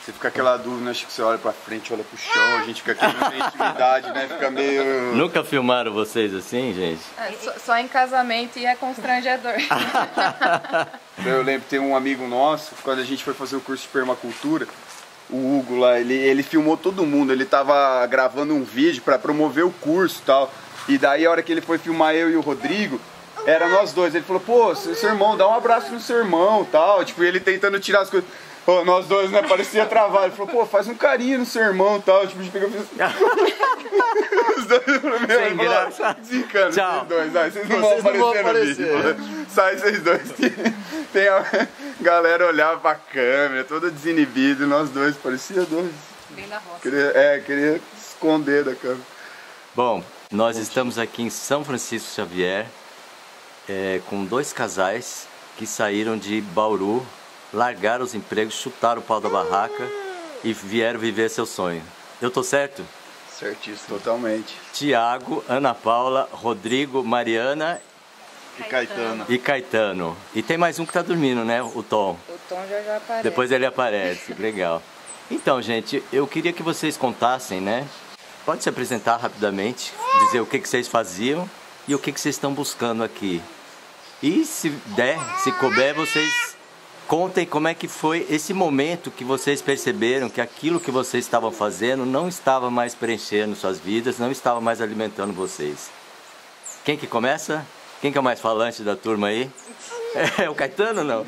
Você fica aquela dúvida, acho que você olha pra frente, olha pro chão, a gente fica aqui na intimidade, né? Fica meio... Nunca filmaram vocês assim, gente? Só em casamento e é constrangedor. Eu lembro, tem um amigo nosso, quando a gente foi fazer o curso de permacultura, o Hugo lá, ele filmou todo mundo, ele tava gravando um vídeo pra promover o curso e tal. E daí a hora que ele foi filmar eu e o Rodrigo, era nós dois. Ele falou, pô, seu irmão, dá um abraço no seu irmão e tal. Tipo, ele tentando tirar as coisas. Pô, nós dois, né, parecia travado. Ele falou, pô, faz um carinho no seu irmão e tal. Tipo, a gente pegou e fez... Os dois, sem graça. Desencana, tchau. vocês dois. Aí, vocês não vão aparecer no vídeo. Sai vocês dois. Tem a galera olhar pra câmera, toda desinibida. E nós dois, parecia dois. Bem da roça. Queria esconder da câmera. Bom, nós estamos aqui em São Francisco Xavier, com dois casais que saíram de Bauru, largaram os empregos, chutaram o pau da barraca e vieram viver seu sonho. Eu tô certo? Certíssimo, totalmente. Tiago, Ana Paula, Rodrigo, Mariana E Caetano. E tem mais um que tá dormindo, né? O Tom. O Tom já aparece. Depois ele aparece, legal. Então, gente, eu queria que vocês contassem, né? Pode se apresentar rapidamente, dizer o que vocês faziam e o que vocês estão buscando aqui. E se der, se couber, vocês contem como é que foi esse momento que vocês perceberam que aquilo que vocês estavam fazendo não estava mais preenchendo suas vidas, não estava mais alimentando vocês. Quem que começa? Quem que é o mais falante da turma aí? É o Caetano ou não?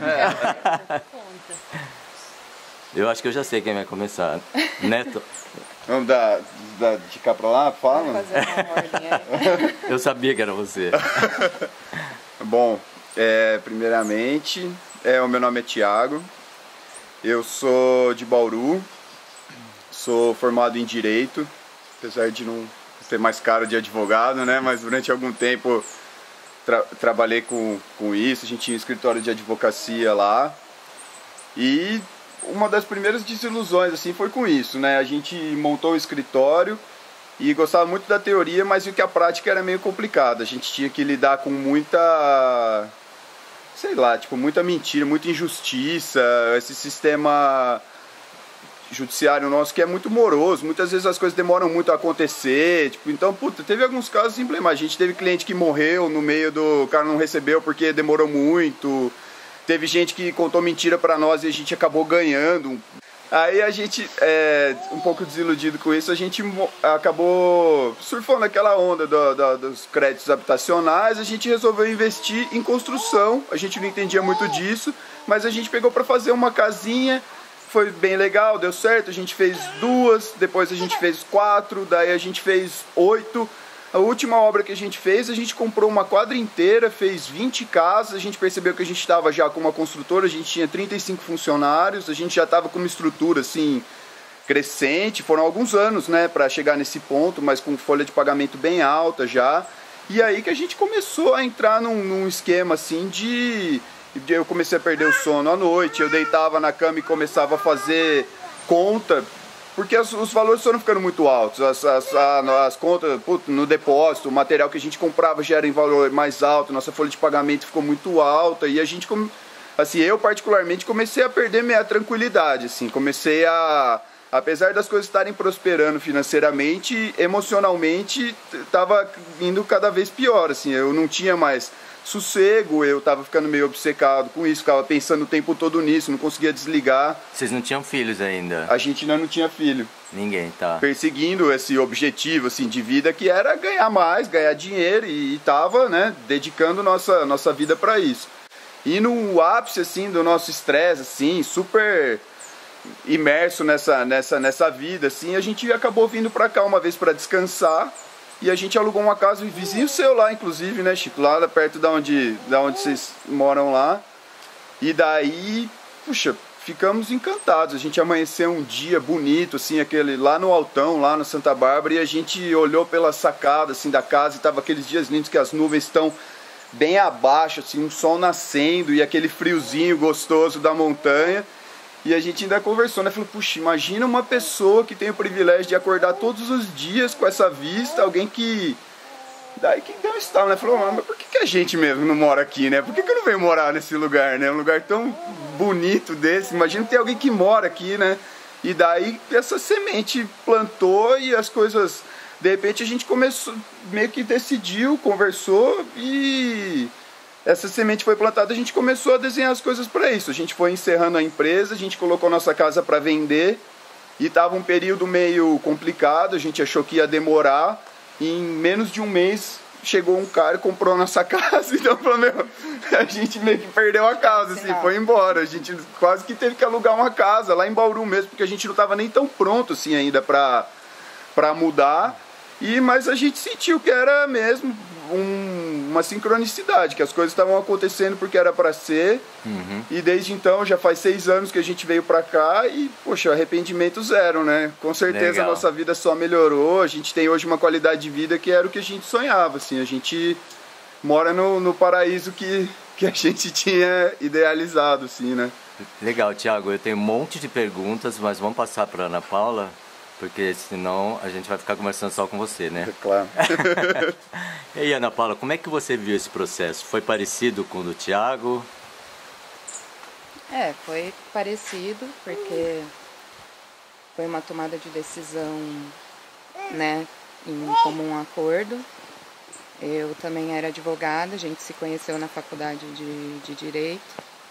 Eu acho que eu já sei quem vai começar. Neto. Vamos de cá pra lá? Fala. Vamos fazer uma ordem aí. Eu sabia que era você. Bom, primeiramente, o meu nome é Tiago. Eu sou de Bauru. Sou formado em Direito. Apesar de não ter mais cara de advogado, né? Mas durante algum tempo trabalhei com isso. A gente tinha um escritório de advocacia lá. E uma das primeiras desilusões assim foi com isso, né? A gente montou o escritório e gostava muito da teoria, mas o que a prática era meio complicado. A gente tinha que lidar com muita, sei lá, tipo, muita mentira, muita injustiça, esse sistema judiciário nosso que é muito moroso, muitas vezes as coisas demoram muito a acontecer, tipo, então, puta, teve alguns casos emblemáticos. A gente teve cliente que morreu no meio do... O cara não recebeu porque demorou muito. Teve gente que contou mentira pra nós e a gente acabou ganhando. Aí a gente, um pouco desiludido com isso, a gente acabou surfando aquela onda dos créditos habitacionais. A gente resolveu investir em construção. A gente não entendia muito disso, mas a gente pegou pra fazer uma casinha. Foi bem legal, deu certo. A gente fez 2, depois a gente fez 4, daí a gente fez 8. A última obra que a gente fez, a gente comprou uma quadra inteira, fez 20 casas, a gente percebeu que a gente estava já com uma construtora, a gente tinha 35 funcionários, a gente já estava com uma estrutura assim, crescente, foram alguns anos, né, para chegar nesse ponto, mas com folha de pagamento bem alta já, e aí que a gente começou a entrar num esquema assim eu comecei a perder o sono à noite, eu deitava na cama e começava a fazer conta, porque os valores foram ficando muito altos, as contas no depósito, o material que a gente comprava já era em valor mais alto, nossa folha de pagamento ficou muito alta e a gente, assim, eu particularmente comecei a perder minha tranquilidade, assim, comecei apesar das coisas estarem prosperando financeiramente, emocionalmente estava indo cada vez pior, assim, eu não tinha mais sossego, eu tava ficando meio obcecado com isso, ficava pensando o tempo todo nisso, não conseguia desligar. Vocês não tinham filhos ainda? A gente ainda não tinha filho. Ninguém, tá. Perseguindo esse objetivo assim, de vida que era ganhar mais, ganhar dinheiro e tava, né, dedicando nossa vida para isso. E no ápice assim, do nosso estresse, assim, super imerso nessa vida, assim, a gente acabou vindo para cá uma vez para descansar. E a gente alugou uma casa, um vizinho seu lá, inclusive, né, Chico? Lá perto da onde vocês moram lá. E daí, puxa, ficamos encantados. A gente amanheceu um dia bonito, assim, aquele lá no Altão, lá no Santa Bárbara. E a gente olhou pela sacada, assim, da casa e tava aqueles dias lindos que as nuvens estão bem abaixo, assim, um sol nascendo e aquele friozinho gostoso da montanha. E a gente ainda conversou, né? Falou, puxa, imagina uma pessoa que tem o privilégio de acordar todos os dias com essa vista, alguém que... Daí que deu um estalo, né? Falou, mas por que a gente mesmo não mora aqui, né? Por que eu não venho morar nesse lugar, né? Um lugar tão bonito desse. Imagina ter alguém que mora aqui, né? E daí essa semente plantou e as coisas, de repente a gente começou, meio que decidiu, conversou e essa semente foi plantada, a gente começou a desenhar as coisas para isso. A gente foi encerrando a empresa, a gente colocou nossa casa para vender e estava um período meio complicado, a gente achou que ia demorar e em menos de um mês chegou um cara e comprou a nossa casa, então a gente meio que perdeu a casa, assim, foi embora. A gente quase que teve que alugar uma casa lá em Bauru mesmo, porque a gente não estava nem tão pronto assim ainda para mudar. Mas a gente sentiu que era mesmo uma sincronicidade, que as coisas estavam acontecendo porque era para ser. E desde então, já faz 6 anos que a gente veio para cá e, poxa, arrependimento zero, né? Com certeza Legal. A nossa vida só melhorou, a gente tem hoje uma qualidade de vida que era o que a gente sonhava, assim, a gente mora no paraíso que a gente tinha idealizado, assim, né? Legal, Thiago, eu tenho um monte de perguntas, mas vamos passar para Ana Paula, porque senão a gente vai ficar conversando só com você, né? Claro. E aí, Ana Paula, como é que você viu esse processo? Foi parecido com o do Thiago? Foi parecido, porque foi uma tomada de decisão, né, em comum acordo. Eu também era advogada, a gente se conheceu na faculdade de Direito.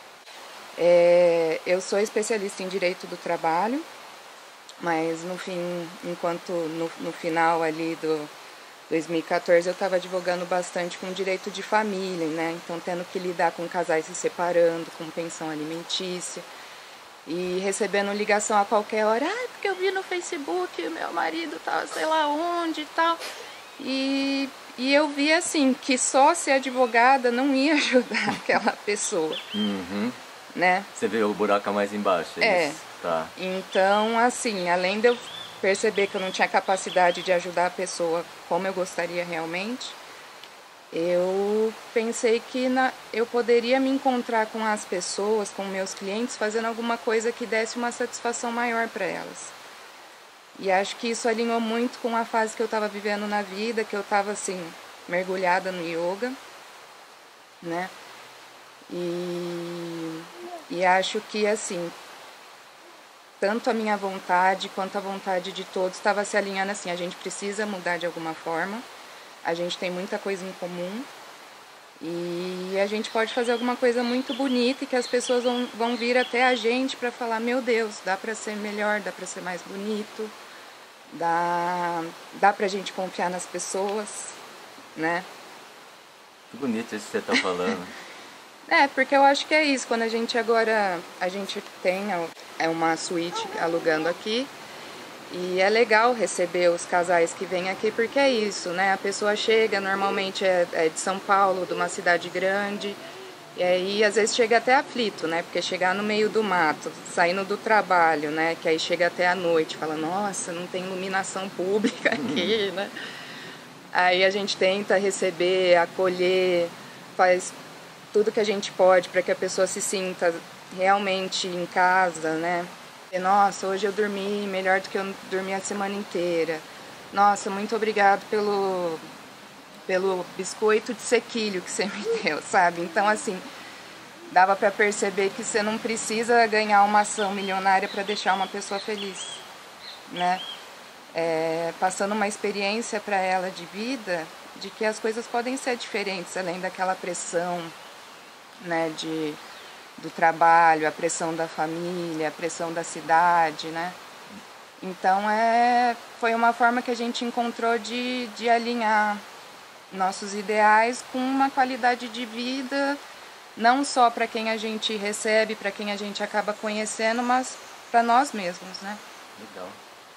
Eu sou especialista em Direito do Trabalho, mas no final ali do 2014 eu estava advogando bastante com direito de família, né? Então tendo que lidar com casais se separando, com pensão alimentícia e recebendo ligação a qualquer hora, porque eu vi no Facebook, meu marido tá sei lá onde e tal. E eu vi assim que só ser advogada não ia ajudar aquela pessoa, né? Você vê o buraco mais embaixo, é isso? Tá. Então, assim, além de eu perceber que eu não tinha capacidade de ajudar a pessoa como eu gostaria realmente, eu pensei que eu poderia me encontrar com as pessoas, com meus clientes, fazendo alguma coisa que desse uma satisfação maior para elas. E acho que isso alinhou muito com a fase que eu estava vivendo na vida, que eu estava, assim, mergulhada no yoga, né? E acho que, assim, tanto a minha vontade quanto a vontade de todos estava se alinhando assim, a gente precisa mudar de alguma forma, a gente tem muita coisa em comum e a gente pode fazer alguma coisa muito bonita e que as pessoas vão vir até a gente para falar, meu Deus, dá para ser melhor, dá para ser mais bonito, dá pra gente confiar nas pessoas, né? Que bonito isso que você está falando. Porque eu acho que é isso, quando a gente tem uma suíte alugando aqui e é legal receber os casais que vêm aqui porque é isso, né? A pessoa chega, normalmente é de São Paulo, de uma cidade grande, e aí às vezes chega até aflito, né? Porque chegar no meio do mato, saindo do trabalho, né? Que aí chega até a noite, fala, nossa, não tem iluminação pública aqui, né? Aí a gente tenta receber, acolher, faz tudo que a gente pode para que a pessoa se sinta realmente em casa, né? E, nossa, hoje eu dormi melhor do que eu dormi a semana inteira. Nossa, muito obrigado pelo biscoito de sequilho que você me deu, sabe? Então, assim, dava para perceber que você não precisa ganhar uma ação milionária para deixar uma pessoa feliz, né? Passando uma experiência para ela de vida, de que as coisas podem ser diferentes, além daquela pressão, né, do trabalho, a pressão da família, a pressão da cidade, né? Então foi uma forma que a gente encontrou de alinhar nossos ideais com uma qualidade de vida, não só para quem a gente recebe, para quem a gente acaba conhecendo, mas para nós mesmos, né? Legal.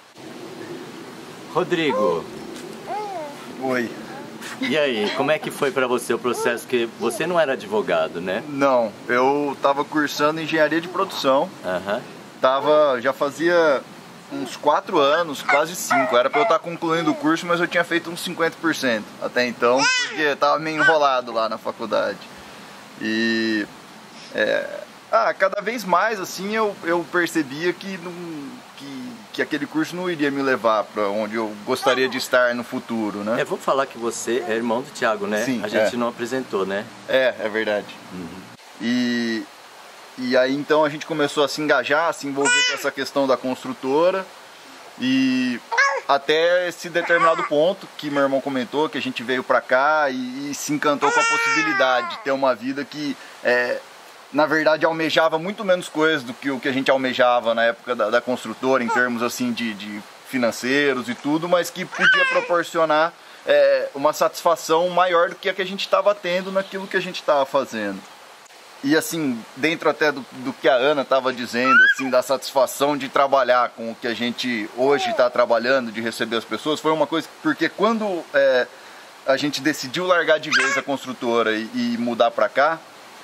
Rodrigo. Oi. E aí, como é que foi para você o processo? Que você não era advogado, né? Não, eu estava cursando engenharia de produção. Já fazia uns 4 anos, quase 5. Era para eu estar concluindo o curso, mas eu tinha feito uns 50% até então, porque estava meio enrolado lá na faculdade. E cada vez mais assim eu percebia que aquele curso não iria me levar para onde eu gostaria de estar no futuro, né? Vou falar que você é irmão do Thiago, né? Sim, a gente não apresentou, né? É verdade. Uhum. E E aí então a gente começou a se engajar, a se envolver com essa questão da construtora. E até esse determinado ponto que meu irmão comentou, que a gente veio pra cá e se encantou com a possibilidade de ter uma vida que, na verdade, almejava muito menos coisas do que o que a gente almejava na época da construtora, em termos assim de financeiros e tudo, mas que podia proporcionar uma satisfação maior do que a gente estava tendo naquilo que a gente estava fazendo. E assim, dentro até do que a Ana estava dizendo, assim, da satisfação de trabalhar com o que a gente hoje está trabalhando, de receber as pessoas, foi uma coisa, porque quando a gente decidiu largar de vez a construtora e mudar para cá,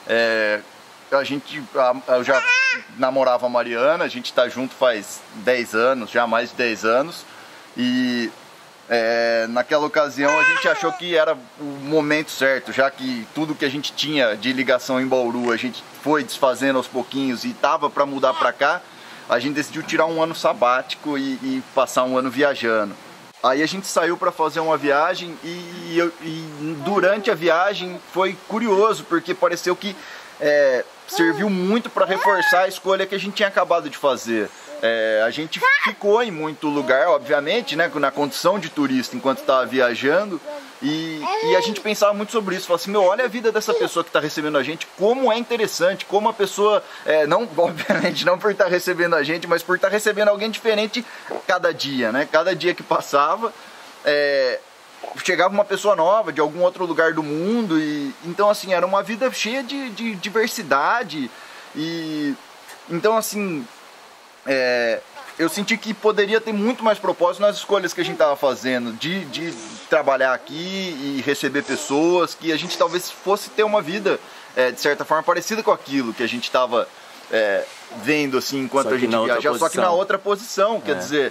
eu já namorava a Mariana, a gente está junto faz 10 anos, já mais de 10 anos, e naquela ocasião a gente achou que era o momento certo, já que tudo que a gente tinha de ligação em Bauru a gente foi desfazendo aos pouquinhos e tava para mudar para cá, a gente decidiu tirar um ano sabático e passar um ano viajando. Aí a gente saiu para fazer uma viagem e durante a viagem foi curioso, porque pareceu que serviu muito para reforçar a escolha que a gente tinha acabado de fazer. A gente ficou em muito lugar, obviamente, né, na condição de turista enquanto estava viajando, e a gente pensava muito sobre isso. Falava assim, meu, olha a vida dessa pessoa que está recebendo a gente, como é interessante, como a pessoa, não, obviamente não por estar recebendo a gente, mas por estar recebendo alguém diferente cada dia, né? Cada dia que passava, chegava uma pessoa nova de algum outro lugar do mundo, e então assim, era uma vida cheia de diversidade, e então assim, eu senti que poderia ter muito mais propósito nas escolhas que a gente estava fazendo, de trabalhar aqui e receber pessoas, que a gente talvez fosse ter uma vida, de certa forma, parecida com aquilo que a gente estava vendo assim, enquanto a gente viajava, só que na outra posição, quer dizer...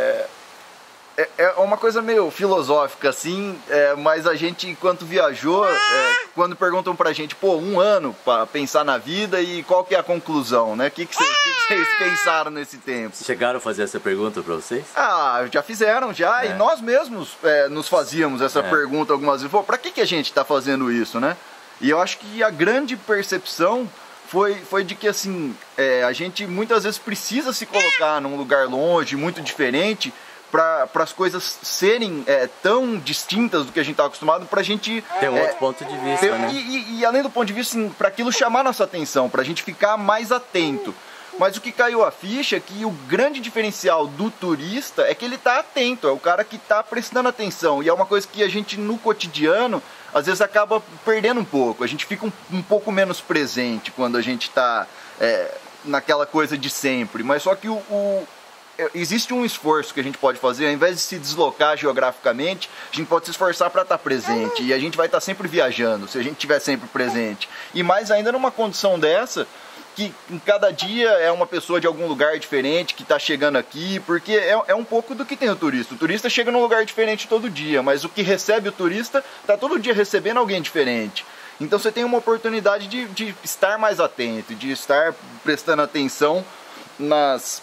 É uma coisa meio filosófica assim, mas a gente, enquanto viajou, quando perguntam pra gente, pô, um ano pra pensar na vida e qual que é a conclusão, né? O que vocês pensaram nesse tempo? Chegaram a fazer essa pergunta pra vocês? Ah, já fizeram, e nós mesmos nos fazíamos essa pergunta algumas vezes. Pô, pra que a gente tá fazendo isso, né? E eu acho que a grande percepção foi de que, assim, a gente muitas vezes precisa se colocar num lugar longe, muito diferente, para as coisas serem tão distintas do que a gente está acostumado, para a gente... Tem um outro ponto de vista, né? E além do ponto de vista, assim, para aquilo chamar nossa atenção, para a gente ficar mais atento. Mas o que caiu a ficha é que o grande diferencial do turista é que ele está atento, é o cara que está prestando atenção. E é uma coisa que a gente, no cotidiano, às vezes acaba perdendo um pouco. A gente fica um pouco menos presente quando a gente está naquela coisa de sempre. Mas só que existe um esforço que a gente pode fazer, ao invés de se deslocar geograficamente, a gente pode se esforçar para estar presente, e a gente vai estar sempre viajando, se a gente estiver sempre presente. E mais ainda numa condição dessa, que em cada dia é uma pessoa de algum lugar diferente que está chegando aqui, porque é um pouco do que tem o turista. O turista chega num lugar diferente todo dia, mas o que recebe o turista está todo dia recebendo alguém diferente. Então você tem uma oportunidade de estar mais atento, de estar prestando atenção nas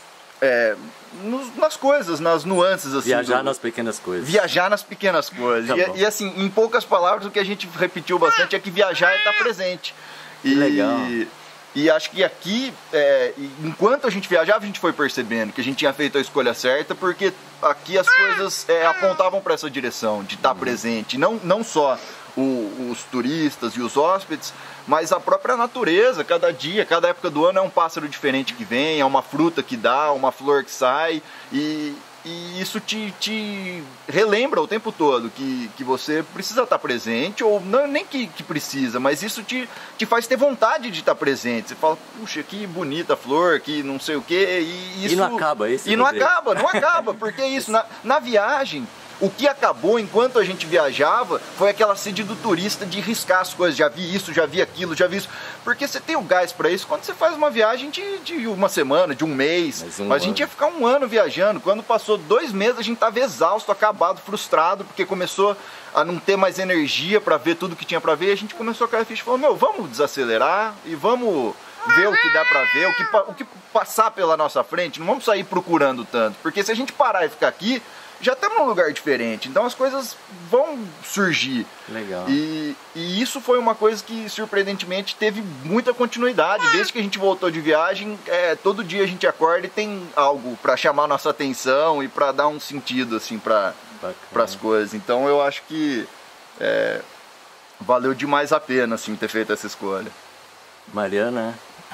coisas, nas nuances, assim, viajar nas pequenas coisas. Viajar nas pequenas coisas. Tá e assim, em poucas palavras, o que a gente repetiu bastante é que viajar é estar presente. Legal. E acho que aqui, enquanto a gente viajava, a gente foi percebendo que a gente tinha feito a escolha certa, porque aqui as coisas apontavam para essa direção, de estar presente. Não só os turistas e os hóspedes, mas a própria natureza. Cada dia, cada época do ano é um pássaro diferente que vem, é uma fruta que dá, uma flor que sai, e isso te relembra o tempo todo que você precisa estar presente, ou não, nem que precisa, mas isso te faz ter vontade de estar presente. Você fala, puxa, que bonita a flor, que não sei o quê, e isso... E não acaba isso? E não acaba, porque isso, na viagem... O que acabou enquanto a gente viajava foi aquela sede do turista de riscar as coisas. Já vi isso, já vi aquilo, já vi isso. Porque você tem o gás para isso quando você faz uma viagem de uma semana, de um mês. Mas a gente ia ficar um ano viajando. Quando passou 2 meses, a gente estava exausto, acabado, frustrado, porque começou a não ter mais energia para ver tudo que tinha para ver. E a gente começou a cair a ficha e falou, meu, vamos desacelerar e vamos ver o que dá para ver, o que passar pela nossa frente. Não vamos sair procurando tanto, porque se a gente parar e ficar aqui, já estamos num lugar diferente, então as coisas vão surgir. Legal. E isso foi uma coisa que, surpreendentemente, teve muita continuidade. Desde que a gente voltou de viagem, todo dia a gente acorda e tem algo para chamar nossa atenção e para dar um sentido assim, para as coisas. Então eu acho que valeu demais a pena assim, ter feito essa escolha. Mariana,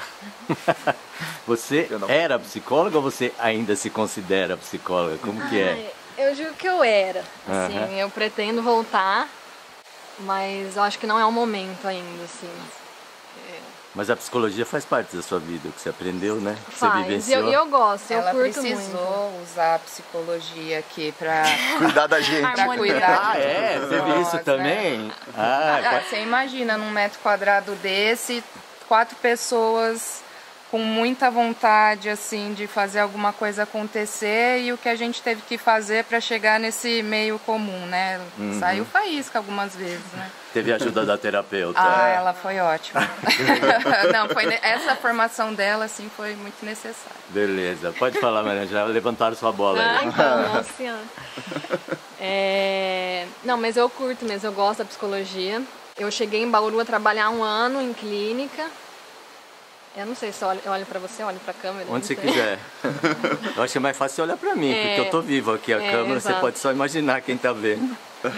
você era psicóloga ou você ainda se considera psicóloga? Como que é? Eu digo que eu era, assim, eu pretendo voltar, mas eu acho que não é o momento ainda, assim. Mas a psicologia faz parte da sua vida, o que você aprendeu, né? Você Faz, vivenciou. eu gosto, eu Ela curto precisou muito. usar a psicologia aqui pra Cuidar da gente. pra cuidar. Ah, é? Você viu isso Nós, também? Né? Ah, Você imagina num metro quadrado desse, 4 pessoas com muita vontade assim de fazer alguma coisa acontecer e o que a gente teve que fazer para chegar nesse meio comum, né? Saiu faísca algumas vezes, né? teve a ajuda da terapeuta. Ela foi ótima. Não, essa formação dela assim foi muito necessária. Beleza, pode falar, Mariana, já levantaram sua bola aí. Então, nossa senhora. Não, mas eu curto mesmo, eu gosto da psicologia. Eu cheguei em Bauru a trabalhar 1 ano em clínica. Eu não sei se eu olho pra você, olho pra câmera. Onde você quiser. Eu acho que é mais fácil você olhar pra mim, porque eu tô vivo aqui. A câmera, exato. você pode só imaginar quem tá vendo.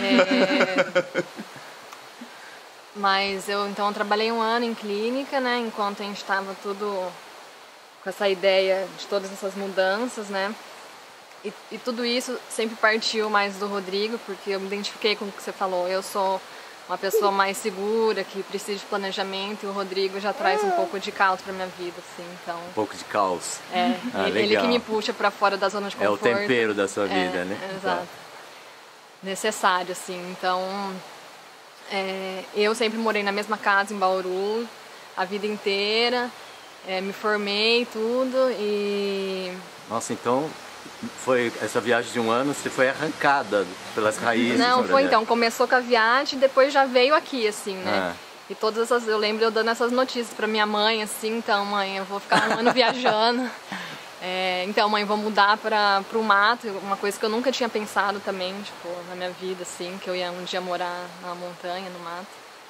Mas eu trabalhei 1 ano em clínica, né? Enquanto a gente estava tudo com essa ideia de todas essas mudanças, né? E tudo isso sempre partiu mais do Rodrigo, porque eu me identifiquei com o que você falou. Eu sou uma pessoa mais segura, que precisa de planejamento, e o Rodrigo já traz um pouco de caos pra minha vida, assim, então... Um pouco de caos. Ele legal. que me puxa pra fora da zona de É o conforto. tempero da sua vida, né? Exato. Necessário, assim, então... eu sempre morei na mesma casa em Bauru, a vida inteira, me formei tudo e... Nossa, então... Foi essa viagem de 1 ano, você foi arrancada pelas raízes? Não, foi então, começou com a viagem e depois já veio aqui, assim, né? E todas essas, eu lembro eu dando essas notícias pra minha mãe, assim, então, mãe, eu vou ficar 1 ano viajando. Então, mãe, vou mudar pro mato, uma coisa que eu nunca tinha pensado também, tipo, na minha vida, assim, que eu ia um dia morar na montanha, no mato.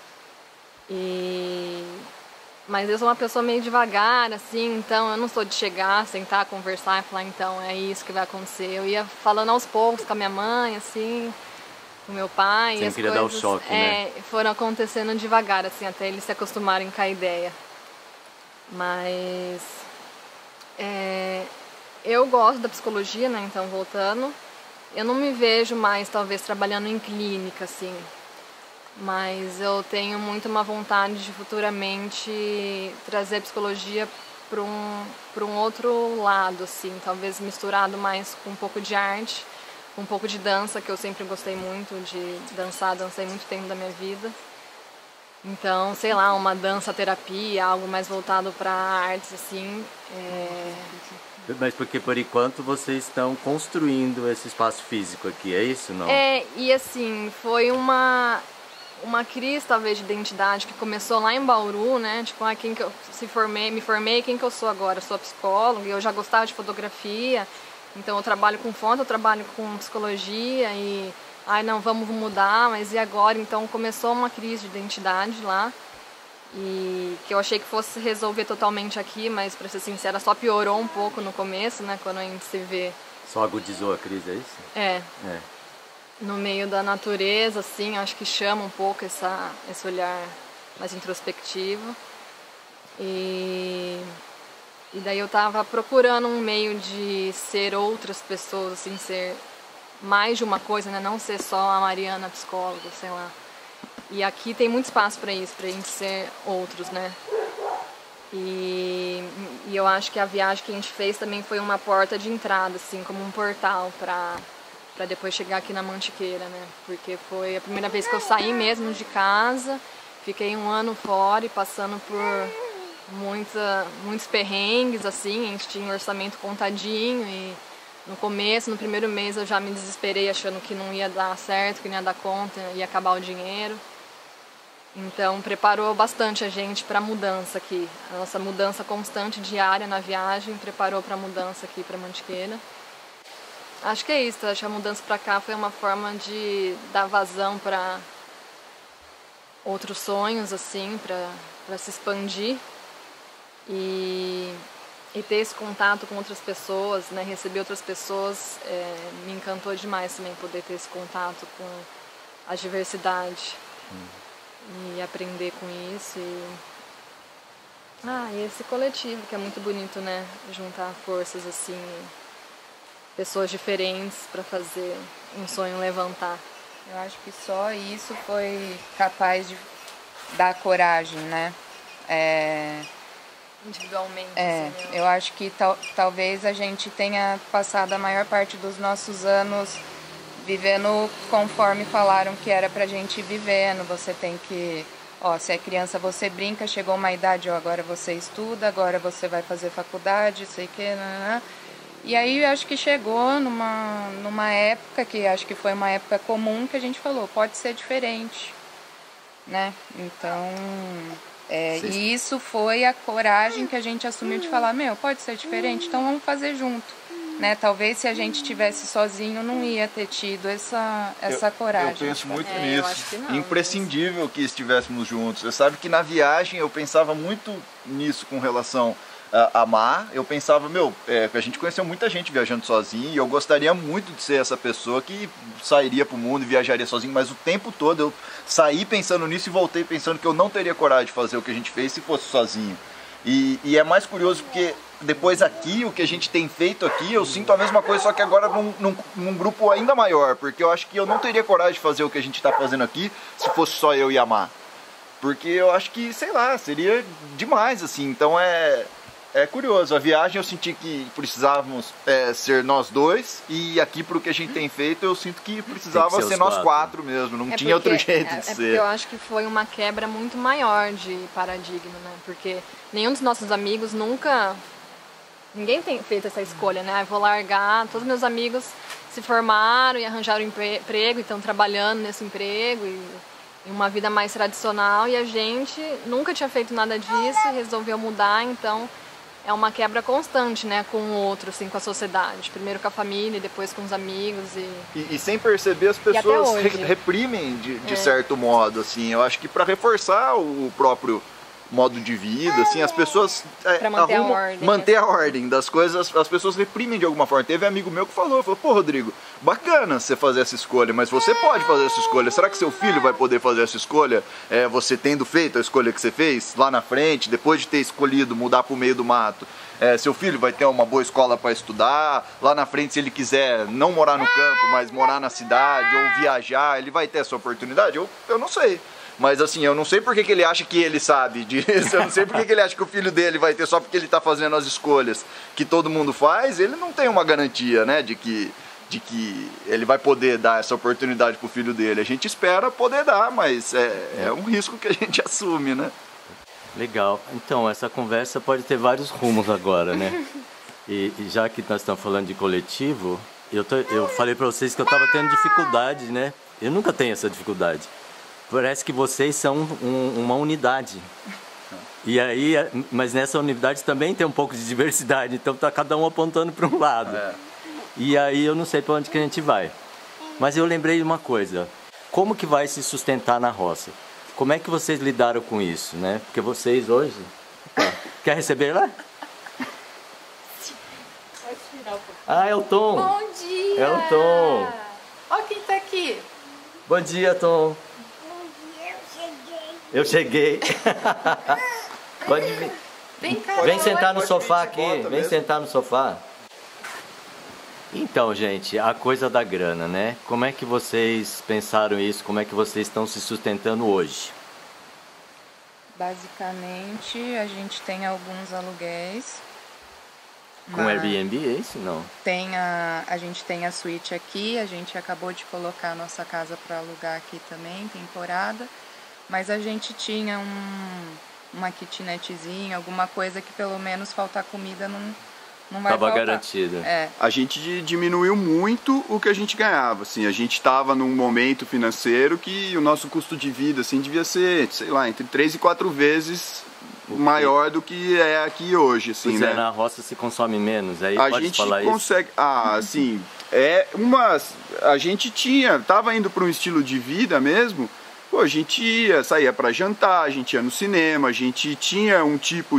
Mas eu sou uma pessoa meio devagar, assim, então eu não sou de chegar, sentar, conversar e falar, então, é isso que vai acontecer. Eu ia falando aos poucos com a minha mãe, assim, com meu pai. Você não queria dar o choque, né? Foram acontecendo devagar, assim, até eles se acostumarem com a ideia. Mas eu gosto da psicologia, né, então, voltando. Eu não me vejo mais, talvez, trabalhando em clínica, assim. Mas eu tenho muito uma vontade de futuramente trazer a psicologia para um outro lado, assim, talvez misturado mais com um pouco de arte, com um pouco de dança, que eu sempre gostei muito de dançar, dancei muito tempo da minha vida. Então, sei lá, uma dança-terapia, algo mais voltado para artes, assim. Mas porque por enquanto vocês estão construindo esse espaço físico aqui, é isso, não? E assim, foi uma crise, talvez, de identidade que começou lá em Bauru, né? Tipo, quem que eu me formei, quem que eu sou agora? Eu sou psicóloga e eu já gostava de fotografia, então eu trabalho com foto, eu trabalho com psicologia e... não, vamos mudar, mas e agora? Então começou uma crise de identidade lá e que eu achei que fosse resolver totalmente aqui, mas pra ser sincera, só piorou um pouco no começo, né? Quando a gente se vê... Só agudizou a crise, é isso? No meio da natureza, assim, acho que chama um pouco esse olhar mais introspectivo. E daí eu tava procurando um meio de ser outras pessoas, assim, ser mais de uma coisa, né? Não ser só a Mariana psicóloga, sei lá. E aqui tem muito espaço para isso, pra gente ser outros, né? E eu acho que a viagem que a gente fez também foi uma porta de entrada, assim, como um portal para depois chegar aqui na Mantiqueira, né? Porque foi a primeira vez que eu saí mesmo de casa, fiquei 1 ano fora e passando por muitos perrengues, assim, a gente tinha um orçamento contadinho e no começo, no primeiro mês, eu já me desesperei achando que não ia dar certo, que não ia dar conta, ia acabar o dinheiro. Então, preparou bastante a gente para a mudança aqui. A nossa mudança constante, diária na viagem, preparou para a mudança aqui para Mantiqueira. Acho que é isso, acho que a mudança para cá foi uma forma de dar vazão para outros sonhos, assim, para se expandir e ter esse contato com outras pessoas, né, receber outras pessoas, me encantou demais também poder ter esse contato com a diversidade e aprender com isso. E esse coletivo que é muito bonito, né, juntar forças assim, pessoas diferentes para fazer um sonho levantar. Eu acho que só isso foi capaz de dar coragem, né? Individualmente. Eu acho que talvez a gente tenha passado a maior parte dos nossos anos vivendo conforme falaram que era pra gente ir vivendo. Você tem que, se é criança você brinca, chegou uma idade, agora você estuda, agora você vai fazer faculdade, sei que, E aí eu acho que chegou numa época que acho que foi uma época comum que a gente falou, pode ser diferente, né? Então, e isso foi a coragem que a gente assumiu de falar, pode ser diferente, então vamos fazer junto, né? Talvez se a gente tivesse sozinho não ia ter tido essa coragem. Eu penso muito nisso, imprescindível que estivéssemos juntos. Você sabe que na viagem eu pensava muito nisso com relação a Má. Eu pensava, a gente conheceu muita gente viajando sozinho e eu gostaria muito de ser essa pessoa que sairia pro mundo e viajaria sozinho, mas o tempo todo eu saí pensando nisso e voltei pensando que eu não teria coragem de fazer o que a gente fez se fosse sozinho. E é mais curioso porque depois aqui, o que a gente tem feito aqui, eu sinto a mesma coisa, só que agora num grupo ainda maior, porque eu acho que eu não teria coragem de fazer o que a gente está fazendo aqui se fosse só eu e a Má. Porque eu acho que, sei lá, seria demais, assim. Então é curioso, a viagem eu senti que precisávamos ser nós dois, e aqui pro que a gente tem feito eu sinto que precisava ser nós quatro mesmo, não tinha outro jeito de ser. Porque eu acho que foi uma quebra muito maior de paradigma, né? Porque nenhum dos nossos amigos ninguém tem feito essa escolha, né? Eu vou largar, todos meus amigos se formaram e arranjaram emprego e estão trabalhando nesse emprego e uma vida mais tradicional, e a gente nunca tinha feito nada disso e resolveu mudar, então é uma quebra constante, né, com o outro, assim, com a sociedade. Primeiro com a família, depois com os amigos. E sem perceber, as pessoas reprimem de certo modo, assim. Eu acho que para reforçar o próprio modo de vida, assim, as pessoas manter a ordem das coisas, as pessoas reprimem de alguma forma. Teve amigo meu que falou, pô, Rodrigo, bacana você fazer essa escolha, mas você pode fazer essa escolha. Será que seu filho vai poder fazer essa escolha? Você tendo feito a escolha que você fez lá na frente, depois de ter escolhido mudar para o meio do mato, seu filho vai ter uma boa escola para estudar, lá na frente, se ele quiser não morar no campo, mas morar na cidade ou viajar, ele vai ter essa oportunidade? Eu não sei. Mas assim, eu não sei porque que ele acha que ele sabe disso, eu não sei porque que ele acha que o filho dele vai ter só porque ele está fazendo as escolhas que todo mundo faz. Ele não tem uma garantia, né, de que ele vai poder dar essa oportunidade pro filho dele. A gente espera poder dar, mas é um risco que a gente assume, né? Legal. Então, essa conversa pode ter vários rumos agora, né? E já que nós estamos falando de coletivo, eu falei para vocês que eu estava tendo dificuldade, né? Eu nunca tenho essa dificuldade. Parece que vocês são uma unidade. E aí, mas nessa unidade também tem um pouco de diversidade, então tá cada um apontando para um lado. E aí eu não sei para onde que a gente vai. Mas eu lembrei de uma coisa. Como que vai se sustentar na roça? Como é que vocês lidaram com isso, né? Porque vocês hoje... Quer receber lá? Ah, é o Tom. Bom dia! É o Tom. Olha quem tá aqui. Bom dia, Tom. Eu cheguei. Pode vir. Vem sentar no sofá aqui. Vem sentar no sofá. Então, gente, a coisa da grana, né? Como é que vocês pensaram isso? Como é que vocês estão se sustentando hoje? Basicamente, a gente tem alguns aluguéis. Com Airbnb, é isso? Não? A gente tem a suíte aqui, a gente acabou de colocar a nossa casa para alugar aqui também, temporada. Mas a gente tinha uma kitnetzinha, alguma coisa que pelo menos faltar comida não vai faltar. Tava garantido. A gente diminuiu muito o que a gente ganhava, assim. A gente estava num momento financeiro que o nosso custo de vida, assim, devia ser, sei lá, entre 3 e 4 vezes maior do que é aqui hoje, assim, pois né? Na roça se consome menos, aí A pode gente falar consegue, isso? assim, a gente tava indo para um estilo de vida mesmo. Pô, a gente saía para jantar, a gente ia no cinema, a gente tinha um tipo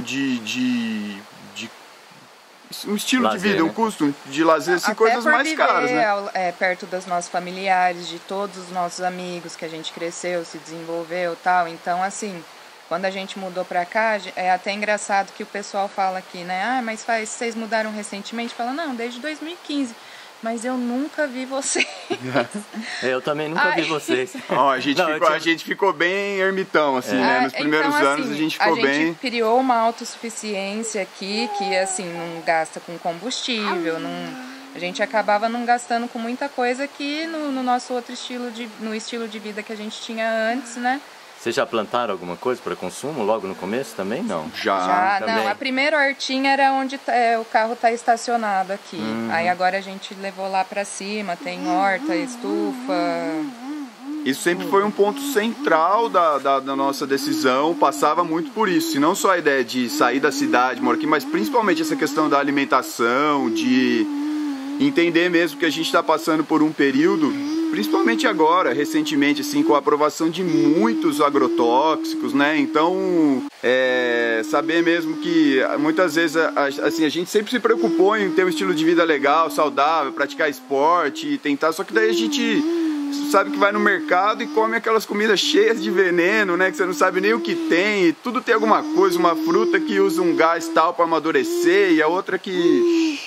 um estilo lazer, de vida, né? um custo de lazer, assim, Até coisas por mais viver caras, né? Perto dos nossos familiares, de todos os nossos amigos que a gente cresceu, se desenvolveu e tal. Então, assim, quando a gente mudou pra cá, é até engraçado que o pessoal fala aqui, né? Ah, mas vocês mudaram recentemente? Fala, não, desde 2015. Mas eu nunca vi vocês. Eu também nunca vi vocês. Ó, a gente ficou bem ermitão, assim, né? Nos primeiros então, anos a gente ficou bem... A gente criou uma autossuficiência aqui que, assim, não gasta com combustível, a gente acabava não gastando com muita coisa que no nosso outro no estilo de vida que a gente tinha antes, né? Vocês já plantaram alguma coisa para consumo logo no começo também? Não? Já também. Não, a primeira hortinha era onde o carro está estacionado aqui. Aí agora a gente levou lá para cima, tem horta, estufa. Isso sempre foi um ponto central da nossa decisão, passava muito por isso. E não só a ideia de sair da cidade, morar aqui, mas principalmente essa questão da alimentação, de entender mesmo que a gente está passando por um período, principalmente agora, recentemente, assim, com a aprovação de muitos agrotóxicos, né? Então, saber mesmo que muitas vezes, assim, a gente sempre se preocupou em ter um estilo de vida legal, saudável, praticar esporte e tentar, só que daí a gente sabe que vai no mercado e come aquelas comidas cheias de veneno, né? Que você não sabe nem o que tem, e tudo tem alguma coisa, uma fruta que usa um gás tal para amadurecer e a outra que...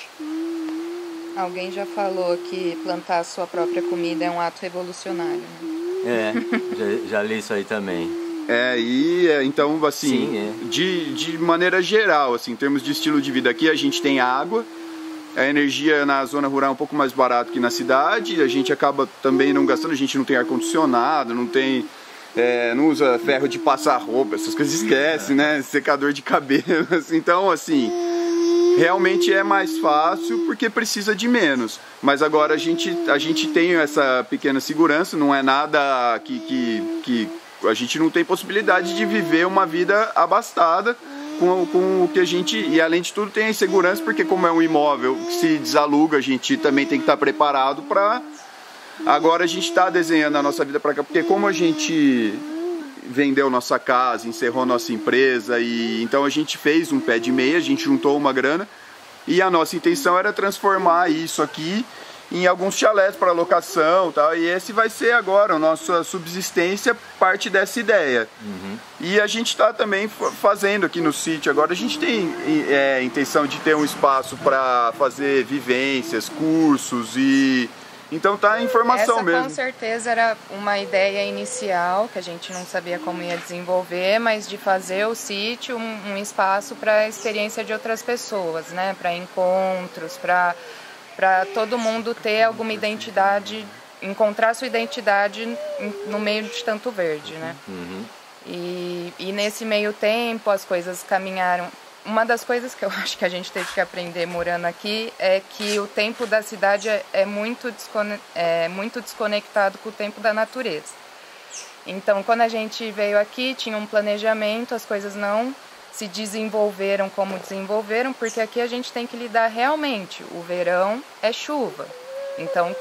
Alguém já falou que plantar a sua própria comida é um ato revolucionário, né? Já li isso aí também. Então, assim, Sim, de maneira geral, assim, em termos de estilo de vida aqui, a gente tem água, a energia na zona rural é um pouco mais barato que na cidade, a gente acaba também não gastando, a gente não tem ar-condicionado, não tem... não usa ferro de passar roupa, essas coisas esquece, né? Secador de cabelo, então, assim... Realmente é mais fácil porque precisa de menos. Mas agora a gente tem essa pequena segurança, não é nada que a gente não tem possibilidade de viver uma vida abastada com o que a gente... E além de tudo tem a insegurança porque como é um imóvel que se desaluga, a gente também tem que estar preparado para... Agora a gente está desenhando a nossa vida para cá, porque como a gente... vendeu nossa casa, encerrou nossa empresa e então a gente fez um pé de meia, a gente juntou uma grana e a nossa intenção era transformar isso aqui em alguns chalés para locação, tal, e esse vai ser agora a nossa subsistência, parte dessa ideia. E a gente está também fazendo aqui no sítio, agora a gente tem intenção de ter um espaço para fazer vivências, cursos e... Então tá em formação mesmo. Essa com certeza era uma ideia inicial, que a gente não sabia como ia desenvolver, mas de fazer o sítio um espaço para a experiência de outras pessoas, né? Para encontros, para todo mundo ter alguma identidade, encontrar sua identidade no meio de tanto verde, né? E nesse meio tempo as coisas caminharam. Uma das coisas que eu acho que a gente teve que aprender morando aqui é que o tempo da cidade é muito desconectado com o tempo da natureza. Então, quando a gente veio aqui, tinha um planejamento, as coisas não se desenvolveram como desenvolveram, porque aqui a gente tem que lidar realmente. O verão é chuva. Então,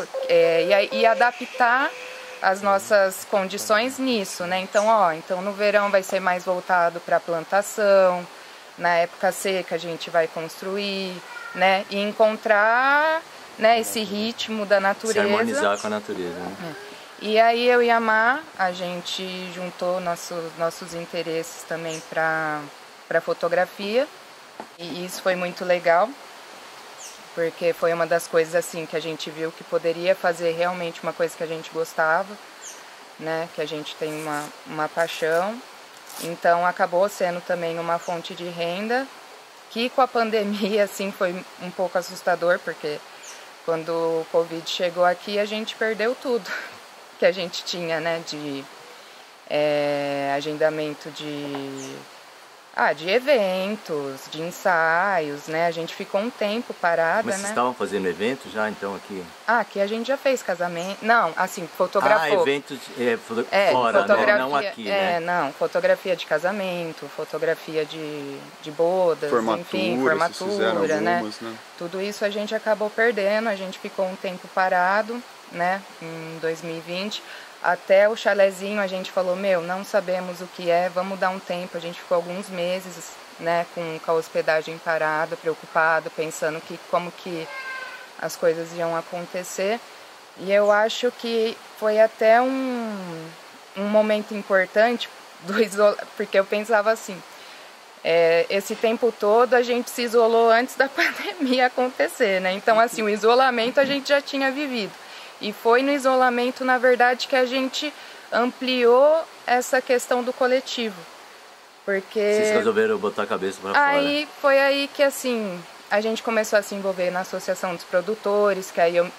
e adaptar as nossas condições nisso, né? Então, então no verão vai ser mais voltado para a plantação. Na época seca a gente vai construir, né? E encontrar, né, esse ritmo da natureza. Se harmonizar com a natureza, né? E aí eu e a Má, a gente juntou nossos interesses também para fotografia. E isso foi muito legal, porque foi uma das coisas assim que a gente viu que poderia fazer realmente uma coisa que a gente gostava, né? Que a gente tem uma paixão. Então acabou sendo também uma fonte de renda, que com a pandemia assim foi um pouco assustador, porque quando o Covid chegou aqui a gente perdeu tudo que a gente tinha, né, de agendamento de De eventos, de ensaios, né? A gente ficou um tempo parada, Mas vocês estavam fazendo evento já, então, aqui? Aqui a gente já fez casamento. Não, assim, fotografou. Eventos fora, fotografia, né? Não aqui, né? Não, fotografia de casamento, fotografia de bodas, enfim, formatura, né? Tudo isso a gente acabou perdendo, a gente ficou um tempo parado, né? Em 2020. Até o chalezinho a gente falou, não sabemos o que é, vamos dar um tempo. A gente ficou alguns meses, né, com a hospedagem parada, preocupado, pensando como que as coisas iam acontecer. E eu acho que foi até um momento importante porque eu pensava assim, esse tempo todo a gente se isolou antes da pandemia acontecer, né? Então, assim, o isolamento a gente já tinha vivido. E foi no isolamento, na verdade, que a gente ampliou essa questão do coletivo. Porque... Vocês resolveram botar a cabeça para fora. Foi aí que, assim, a gente começou a se envolver na Associação dos Produtores, que aí eu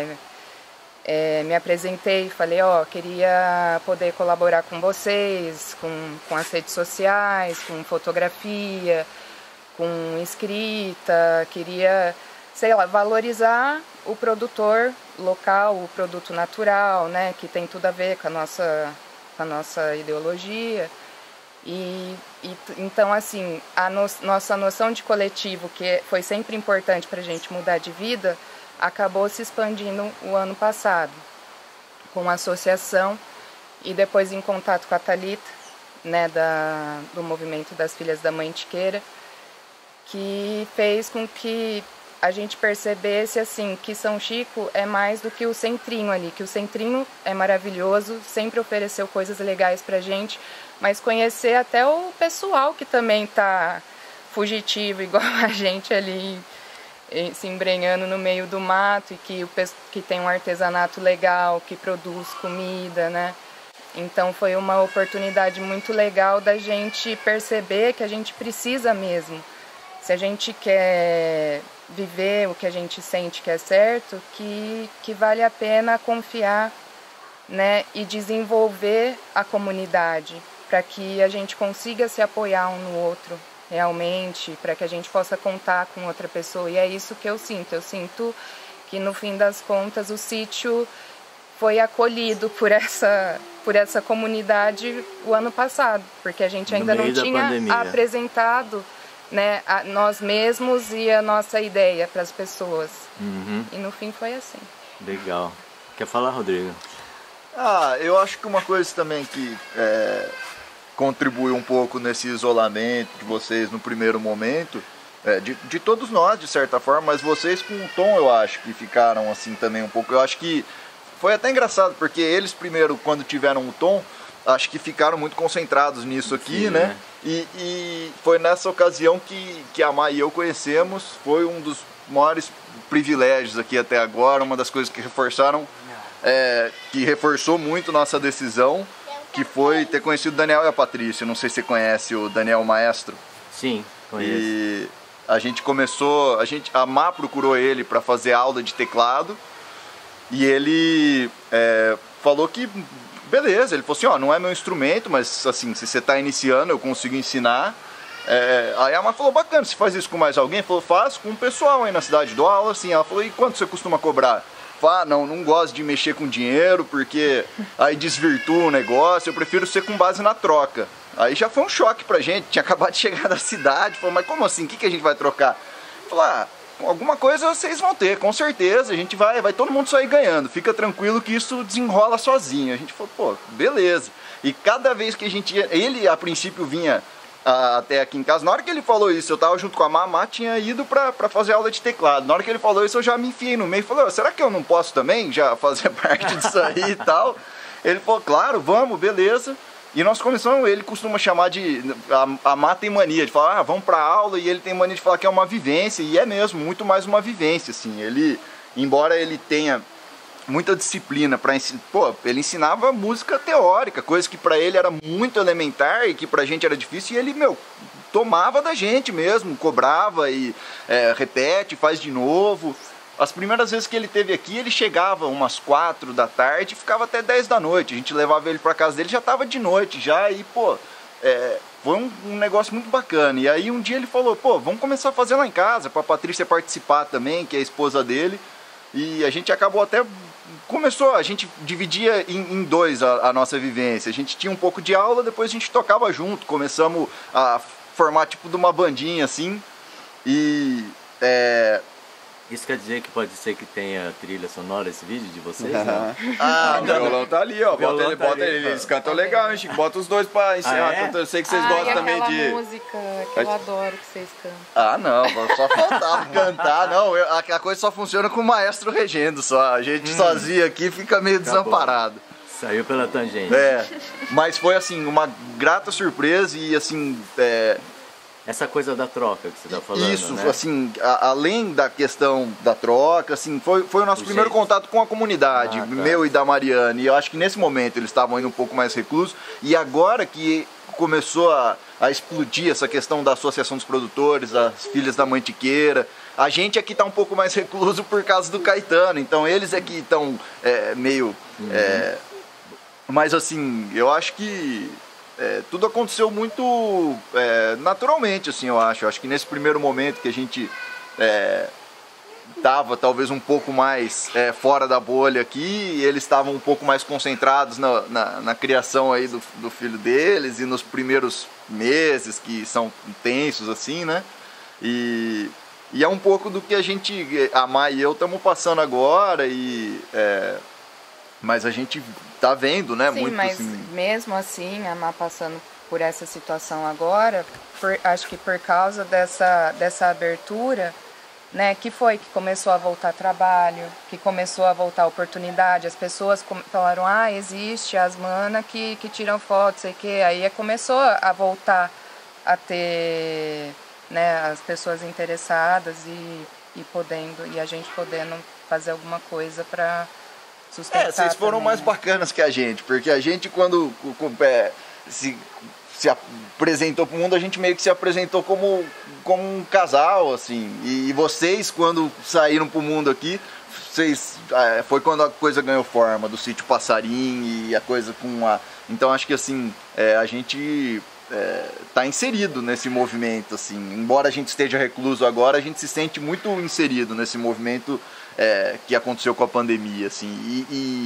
me apresentei e falei, queria poder colaborar com vocês, com as redes sociais, com fotografia, com escrita, queria, valorizar o produtor local, o produto natural, né, que tem tudo a ver com a nossa ideologia. Então, assim, nossa noção de coletivo, que foi sempre importante para a gente mudar de vida, acabou se expandindo o ano passado, com a associação e depois em contato com a Thalita, né, do movimento das Filhas da Mantiqueira, que fez com que a gente percebesse, assim, que São Chico é mais do que o centrinho ali, que o centrinho é maravilhoso, sempre ofereceu coisas legais pra gente, mas conhecer até o pessoal que também tá fugitivo, igual a gente ali, se embrenhando no meio do mato, e que tem um artesanato legal, que produz comida, né? Então foi uma oportunidade muito legal da gente perceber que a gente precisa mesmo. Se a gente quer viver o que a gente sente que é certo, que vale a pena confiar, né, e desenvolver a comunidade, para que a gente consiga se apoiar um no outro realmente, para que a gente possa contar com outra pessoa. E é isso que eu sinto que no fim das contas o sítio foi acolhido por essa comunidade o ano passado, porque a gente ainda não tinha apresentado, né, nós mesmos e a nossa ideia para as pessoas. E no fim foi assim. Legal. Quer falar, Rodrigo? Eu acho que uma coisa também que contribuiu um pouco nesse isolamento de vocês no primeiro momento, de todos nós de certa forma, mas vocês com o Tom eu acho que ficaram assim também um pouco. Eu acho que foi até engraçado, porque eles primeiro, quando tiveram o Tom, acho que ficaram muito concentrados nisso aqui, sim, né? E foi nessa ocasião que a Má e eu conhecemos, foi um dos maiores privilégios aqui até agora, uma das coisas que que reforçou muito nossa decisão, que foi ter conhecido o Daniel e a Patrícia. Não sei se você conhece o Daniel Maestro. Sim, conheço. E a gente começou, a Má procurou ele para fazer aula de teclado, e ele falou que beleza, ele falou assim, não é meu instrumento, mas assim, se você está iniciando, eu consigo ensinar. Aí a Má falou, bacana, você faz isso com mais alguém? Ele falou, faço com um pessoal aí na cidade, dou aula assim. Ela falou, e quanto você costuma cobrar? Não gosto de mexer com dinheiro, porque aí desvirtua o negócio, eu prefiro ser com base na troca. Aí já foi um choque pra gente, tinha acabado de chegar da cidade, falou, mas como assim, o que a gente vai trocar? Falou, alguma coisa vocês vão ter, com certeza, a gente vai todo mundo sair ganhando, fica tranquilo que isso desenrola sozinho. A gente falou, pô, beleza. E cada vez que a gente ia, ele a princípio vinha até aqui em casa, na hora que ele falou isso, eu tava junto com a Má tinha ido pra fazer aula de teclado. Na hora que ele falou isso, eu já me enfiei no meio e falei, será que eu não posso também já fazer parte disso aí e tal? Ele falou, claro, vamos, beleza. E nós começamos, ele costuma chamar de... A Má tem mania de falar, vamos pra aula, e ele tem mania de falar que é uma vivência, e é mesmo, muito mais uma vivência, assim. Ele, embora ele tenha muita disciplina para ensinar, ele ensinava música teórica, coisa que para ele era muito elementar e que pra gente era difícil, e ele, tomava da gente mesmo, cobrava e repete, faz de novo. As primeiras vezes que ele esteve aqui, ele chegava umas 4 da tarde e ficava até 10 da noite. A gente levava ele para casa dele, já estava de noite já, e foi um negócio muito bacana. E aí um dia ele falou, pô, vamos começar a fazer lá em casa, pra Patrícia participar também, que é a esposa dele. E a gente acabou até... a gente dividia em dois a nossa vivência. A gente tinha um pouco de aula, depois a gente tocava junto. Começamos a formar tipo de uma bandinha assim. E... Isso quer dizer que pode ser que tenha trilha sonora esse vídeo de vocês? O violão tá ali, ó. Bota ele. Eles cantam legal, hein, Chico? Bota os dois pra encerrar. Eu sei que vocês gostam também de... música que eu adoro que vocês cantam. Não, só faltava cantar. Não, a coisa só funciona com o maestro regendo só. A gente sozinho aqui fica meio desamparado. Saiu pela tangente. Mas foi assim, uma grata surpresa e assim... Essa coisa da troca que você está falando, isso, né? assim, além da questão da troca, assim, foi o nosso primeiro contato com a comunidade, meu e da Mariana. E eu acho que nesse momento eles estavam ainda um pouco mais reclusos. E agora que começou a explodir essa questão da Associação dos Produtores, as Filhas da Mantiqueira, a gente aqui está um pouco mais recluso por causa do Caetano. Então eles aqui estão meio... mas assim, eu acho que... tudo aconteceu muito naturalmente, assim, eu acho. Eu acho que nesse primeiro momento que a gente estava talvez um pouco mais fora da bolha aqui, eles estavam um pouco mais concentrados na criação aí do filho deles e nos primeiros meses que são intensos, assim, né? E é um pouco do que a gente, a Mai e eu, estamos passando agora mas a gente tá vendo, né? Sim, muito mas assim... mesmo assim, a Má passando por essa situação agora, acho que por causa dessa abertura, né, que começou a voltar trabalho, que começou a voltar oportunidade, as pessoas falaram, existe as manas que tiram fotos, sei que, aí começou a voltar a ter, né, as pessoas interessadas e a gente podendo fazer alguma coisa para sustentar. Vocês foram também, mais né? bacanas que a gente, porque a gente quando se apresentou pro mundo, a gente meio que se apresentou como um casal, assim, e vocês quando saíram pro mundo aqui, foi quando a coisa ganhou forma, do Sítio Passarim e a coisa com a... Então acho que assim, a gente tá inserido nesse movimento, assim, embora a gente esteja recluso agora, a gente se sente muito inserido nesse movimento que aconteceu com a pandemia, assim,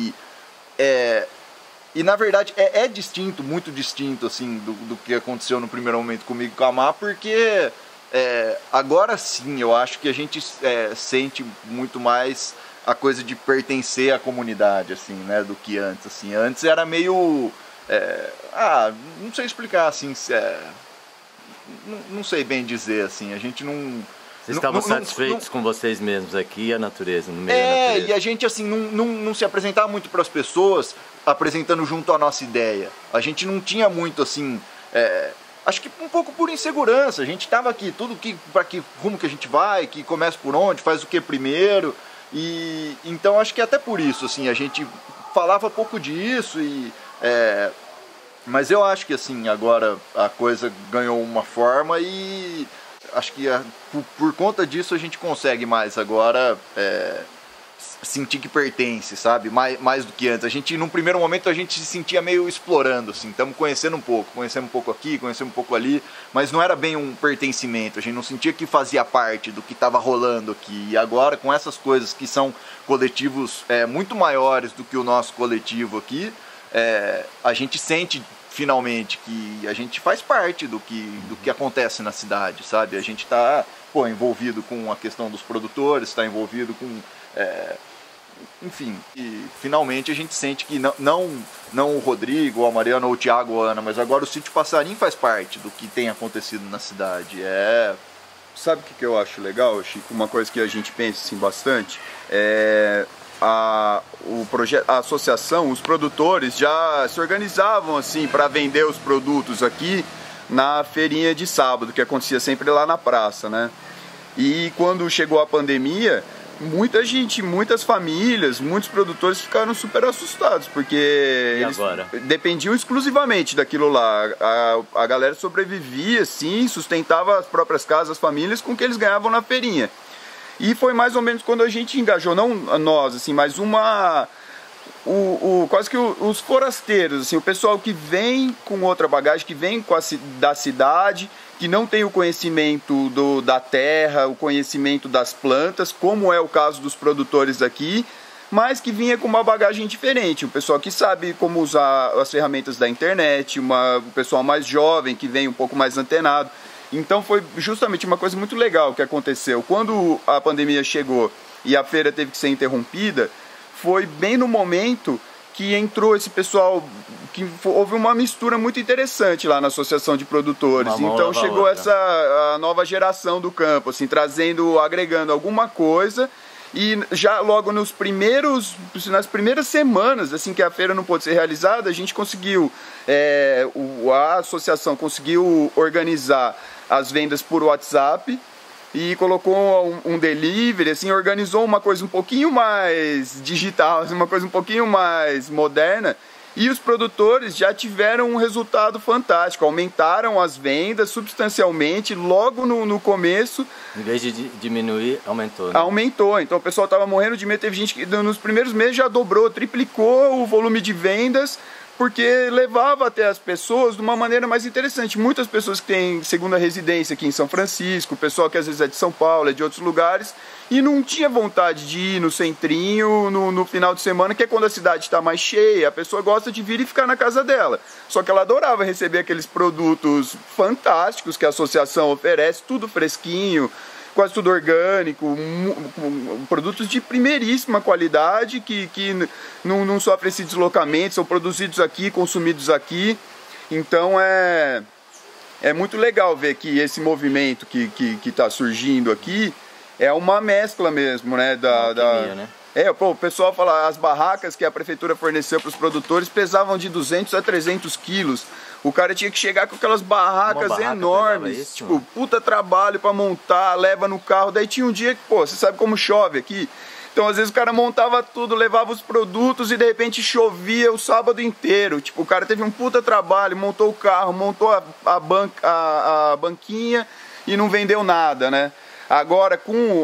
e na verdade é distinto, muito distinto, assim, do que aconteceu no primeiro momento comigo e com a Má, porque agora sim eu acho que a gente sente muito mais a coisa de pertencer à comunidade, assim, né, do que antes, assim. Antes era meio... não sei explicar, assim, não sei bem dizer, assim, a gente não... Vocês estavam satisfeitos com vocês mesmos aqui e a natureza, no meio da natureza. E a gente, assim, não se apresentava muito para as pessoas apresentando junto a nossa ideia. A gente não tinha muito, assim... acho que um pouco por insegurança. A gente estava aqui, para que rumo que a gente vai, que começa por onde, faz o que primeiro. E então acho que até por isso, assim, a gente falava pouco disso mas eu acho que, assim, agora a coisa ganhou uma forma e... Acho que por conta disso a gente consegue mais agora sentir que pertence, sabe? Mais do que antes. A gente, num primeiro momento, a gente se sentia meio explorando, assim. Estamos conhecendo um pouco aqui, conhecendo um pouco ali, mas não era bem um pertencimento. A gente não sentia que fazia parte do que estava rolando aqui. E agora, com essas coisas que são coletivos muito maiores do que o nosso coletivo aqui, a gente sente... finalmente, que a gente faz parte do que acontece na cidade, sabe? A gente está envolvido com a questão dos produtores, está envolvido com... enfim, e finalmente a gente sente que não o Rodrigo, ou a Mariana, ou o Thiago, ou a Ana, mas agora o Sítio Passarim faz parte do que tem acontecido na cidade. Sabe o que eu acho legal, Chico? Uma coisa que a gente pensa assim, bastante o projeto, a associação, os produtores já se organizavam assim para vender os produtos aqui na feirinha de sábado, que acontecia sempre lá na praça, né? E quando chegou a pandemia, muita gente, muitas famílias, muitos produtores ficaram super assustados, porque eles dependiam exclusivamente daquilo lá. A galera sobrevivia, sim, sustentava as próprias casas, as famílias, com o que eles ganhavam na feirinha. E foi mais ou menos quando a gente engajou, não nós, assim, mas quase que os forasteiros, assim, o pessoal que vem com outra bagagem, que vem da cidade, que não tem o conhecimento da terra, o conhecimento das plantas, como é o caso dos produtores aqui, mas que vinha com uma bagagem diferente. O pessoal que sabe como usar as ferramentas da internet, o pessoal mais jovem, que vem um pouco mais antenado. Então foi justamente uma coisa muito legal que aconteceu. Quando a pandemia chegou e a feira teve que ser interrompida, foi bem no momento que entrou esse pessoal, que houve uma mistura muito interessante lá na Associação de Produtores. Então chegou a nova geração do campo, assim, agregando alguma coisa. E já logo nas primeiras semanas, assim que a feira não pôde ser realizada, a gente conseguiu, a associação conseguiu organizar as vendas por WhatsApp e colocou um delivery, assim, organizou uma coisa um pouquinho mais digital, assim, uma coisa um pouquinho mais moderna. E os produtores já tiveram um resultado fantástico, aumentaram as vendas substancialmente logo no começo. Em vez de diminuir, aumentou, né? Aumentou, então o pessoal estava morrendo de medo, teve gente que nos primeiros meses já dobrou, triplicou o volume de vendas, porque levava até as pessoas de uma maneira mais interessante. Muitas pessoas que têm segunda residência aqui em São Francisco, o pessoal que às vezes é de São Paulo, é de outros lugares, e não tinha vontade de ir no centrinho, no final de semana, que é quando a cidade está mais cheia, a pessoa gosta de vir e ficar na casa dela. Só que ela adorava receber aqueles produtos fantásticos que a associação oferece, tudo fresquinho, quase tudo orgânico, produtos de primeiríssima qualidade que não sofrem esse deslocamento, são produzidos aqui, consumidos aqui. Então é muito legal ver que esse movimento que está surgindo aqui é uma mescla mesmo, né? Né? O pessoal fala, as barracas que a prefeitura forneceu para os produtores pesavam de 200 a 300 quilos. O cara tinha que chegar com aquelas barracas enormes, isso, tipo, puta trabalho para montar, leva no carro. Daí tinha um dia que, você sabe como chove aqui? Então, às vezes o cara montava tudo, levava os produtos e de repente chovia o sábado inteiro. Tipo, o cara teve um puta trabalho, montou o carro, montou a banquinha e não vendeu nada, né? Agora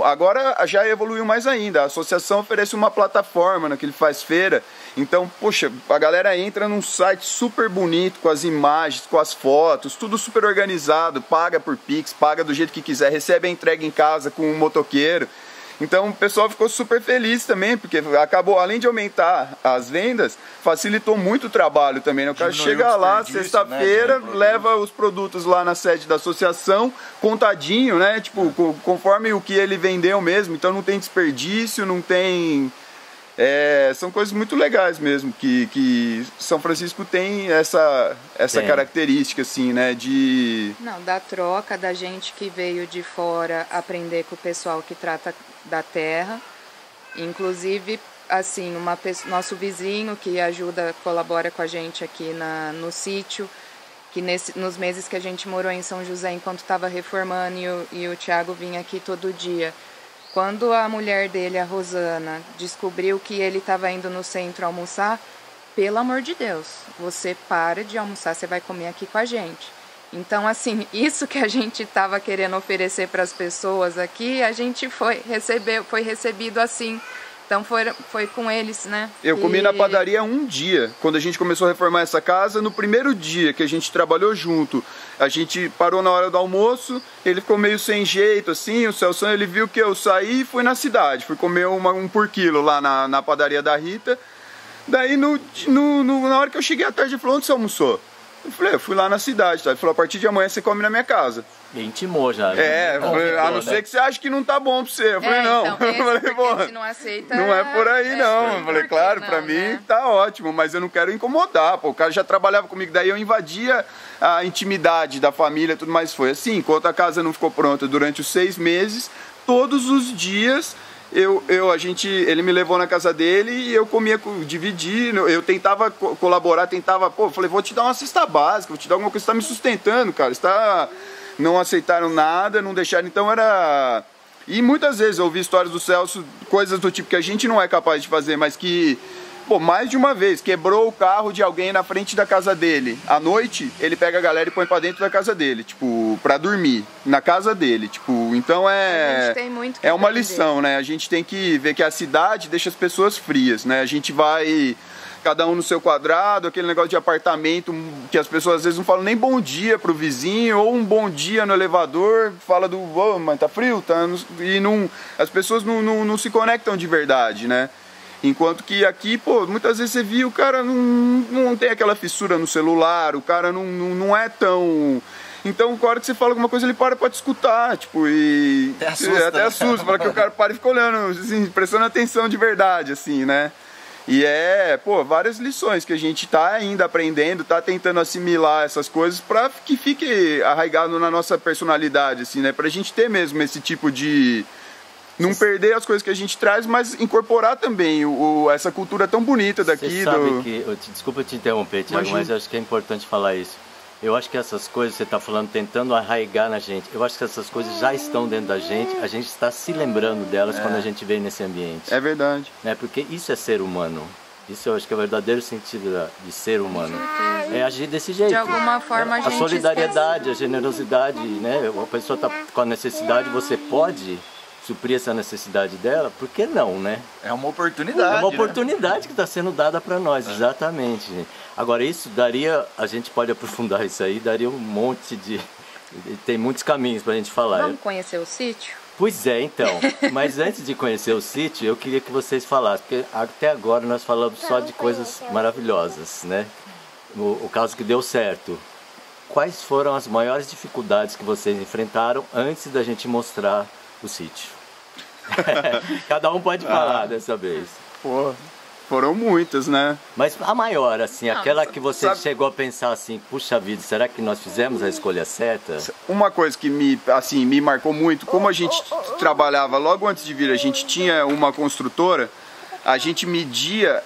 já evoluiu mais ainda. A associação oferece uma plataforma que ele faz feira. Então, poxa, a galera entra num site super bonito, com as imagens, com as fotos, tudo super organizado, paga por Pix, paga do jeito que quiser, recebe a entrega em casa com um motoqueiro. Então o pessoal ficou super feliz também, porque acabou, além de aumentar as vendas, facilitou muito o trabalho também, né? O cara chega lá, sexta-feira, né, leva os produtos lá na sede da associação, contadinho, né? Tipo, conforme o que ele vendeu mesmo, então não tem desperdício, não tem... são coisas muito legais mesmo, que São Francisco tem essa característica, assim, né, da troca, da gente que veio de fora aprender com o pessoal que trata da terra. Inclusive, assim, nosso vizinho que colabora com a gente aqui no sítio, que nos meses que a gente morou em São José, enquanto estava reformando, e o Thiago vinha aqui todo dia. Quando a mulher dele, a Rosana, descobriu que ele estava indo no centro almoçar, pelo amor de Deus, você para de almoçar, você vai comer aqui com a gente. Então, assim, isso que a gente estava querendo oferecer para as pessoas aqui, a gente foi recebido assim. Então foi com eles, né? Eu comi na padaria um dia, quando a gente começou a reformar essa casa. No primeiro dia que a gente trabalhou junto, a gente parou na hora do almoço, ele ficou meio sem jeito, assim, o Celso, ele viu que eu saí e fui na cidade, fui comer um por quilo lá na padaria da Rita. Daí na hora que eu cheguei à tarde, ele falou, onde você almoçou? Eu falei, eu fui lá na cidade, tá? Ele falou, a partir de amanhã você come na minha casa. E intimou já. A não ser que você ache que não tá bom pra você. Eu falei, não. Então, eu falei, pô, se não aceita... Não é por aí, não. Eu falei, claro, pra mim tá ótimo, mas eu não quero incomodar. Pô, o cara já trabalhava comigo, daí eu invadia a intimidade da família e tudo mais. Foi assim, enquanto a casa não ficou pronta durante os 6 meses, todos os dias... ele me levou na casa dele e eu comia, dividi, eu tentava colaborar, falei, vou te dar uma cesta básica, vou te dar alguma coisa que está me sustentando, cara, não aceitaram nada, não deixaram, então era... E muitas vezes eu ouvi histórias do Celso, coisas do tipo que a gente não é capaz de fazer, mas que pô, mais de uma vez, quebrou o carro de alguém na frente da casa dele. À noite, ele pega a galera e põe pra dentro da casa dele, tipo, pra dormir, na casa dele, tipo, então A gente tem muito que é uma aprender. lição, né? A gente tem que ver que a cidade deixa as pessoas frias, né? A gente vai, cada um no seu quadrado, aquele negócio de apartamento, que as pessoas às vezes não falam nem bom dia pro vizinho, ou um bom dia no elevador, fala do, oh, mas tá frio, tá? E não, as pessoas não se conectam de verdade, né? Enquanto que aqui, pô, muitas vezes você viu, o cara não tem aquela fissura no celular, o cara não é tão... Então, na hora que você fala alguma coisa, ele para pra te escutar, tipo, e... Até assusta, fala que o cara para e fica olhando, assim, prestando atenção de verdade, assim, né? E pô, várias lições que a gente tá ainda aprendendo, tá tentando assimilar essas coisas pra que fique arraigado na nossa personalidade, assim, né? Pra gente ter mesmo esse tipo de... Não perder as coisas que a gente traz, mas incorporar também essa cultura tão bonita daqui. Você sabe que... Desculpa te interromper, Thiago, Imagina. mas eu acho que é importante falar isso. Eu acho que essas coisas, você está falando, tentando arraigar na gente, eu acho que essas coisas já estão dentro da gente, a gente está se lembrando delas quando a gente vem nesse ambiente. É verdade. Né? Porque isso é ser humano. Isso eu acho que é o verdadeiro sentido de ser humano. É agir desse jeito. De alguma forma a gente solidariedade, a generosidade, né? A pessoa está com a necessidade, você pode suprir essa necessidade dela, por que não, né? É uma oportunidade. É uma oportunidade que está sendo dada para nós, exatamente. Gente. Agora, isso daria, a gente pode aprofundar isso aí, daria um monte de... Tem muitos caminhos para a gente falar. Vamos conhecer o sítio? Pois é, então. Mas antes de conhecer o sítio, eu queria que vocês falassem, porque até agora nós falamos só de coisas maravilhosas, né? O caso que deu certo. Quais foram as maiores dificuldades que vocês enfrentaram antes da gente mostrar o sítio? Cada um pode falar dessa vez. Pô, foram muitas, né? Mas a maior, assim, aquela que você chegou a pensar assim, puxa vida, será que nós fizemos a escolha certa? Uma coisa que me marcou muito, como a gente trabalhava logo antes de vir, a gente tinha uma construtora, a gente media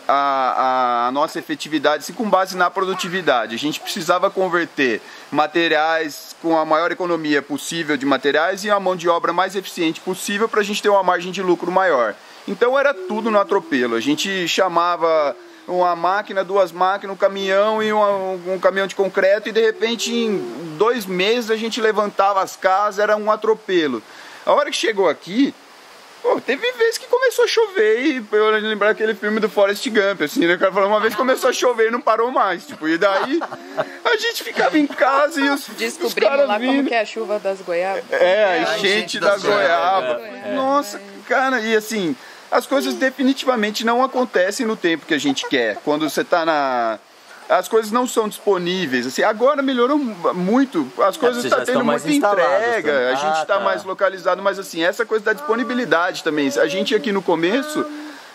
a nossa efetividade assim, com base na produtividade. A gente precisava converter materiais com a maior economia possível de materiais e a mão de obra mais eficiente possível para a gente ter uma margem de lucro maior. Então era tudo no atropelo. A gente chamava uma máquina, 2 máquinas, um caminhão e um caminhão de concreto e de repente em 2 meses a gente levantava as casas, era um atropelo. A hora que chegou aqui, pô, teve vezes que começou a chover e eu lembrar aquele filme do Forrest Gump, assim, né? O cara falou, uma vez começou a chover e não parou mais, tipo, e daí a gente ficava em casa e os Descobrimos lá vindo. como que é a chuva das goiabas. A enchente das goiabas. Nossa, cara, e assim, as coisas definitivamente não acontecem no tempo que a gente quer. Quando você tá as coisas não são disponíveis. Assim, agora melhorou muito. As coisas estão tendo muita entrega. Também. A gente está mais localizado, mas assim, essa coisa da disponibilidade também. A gente aqui no começo,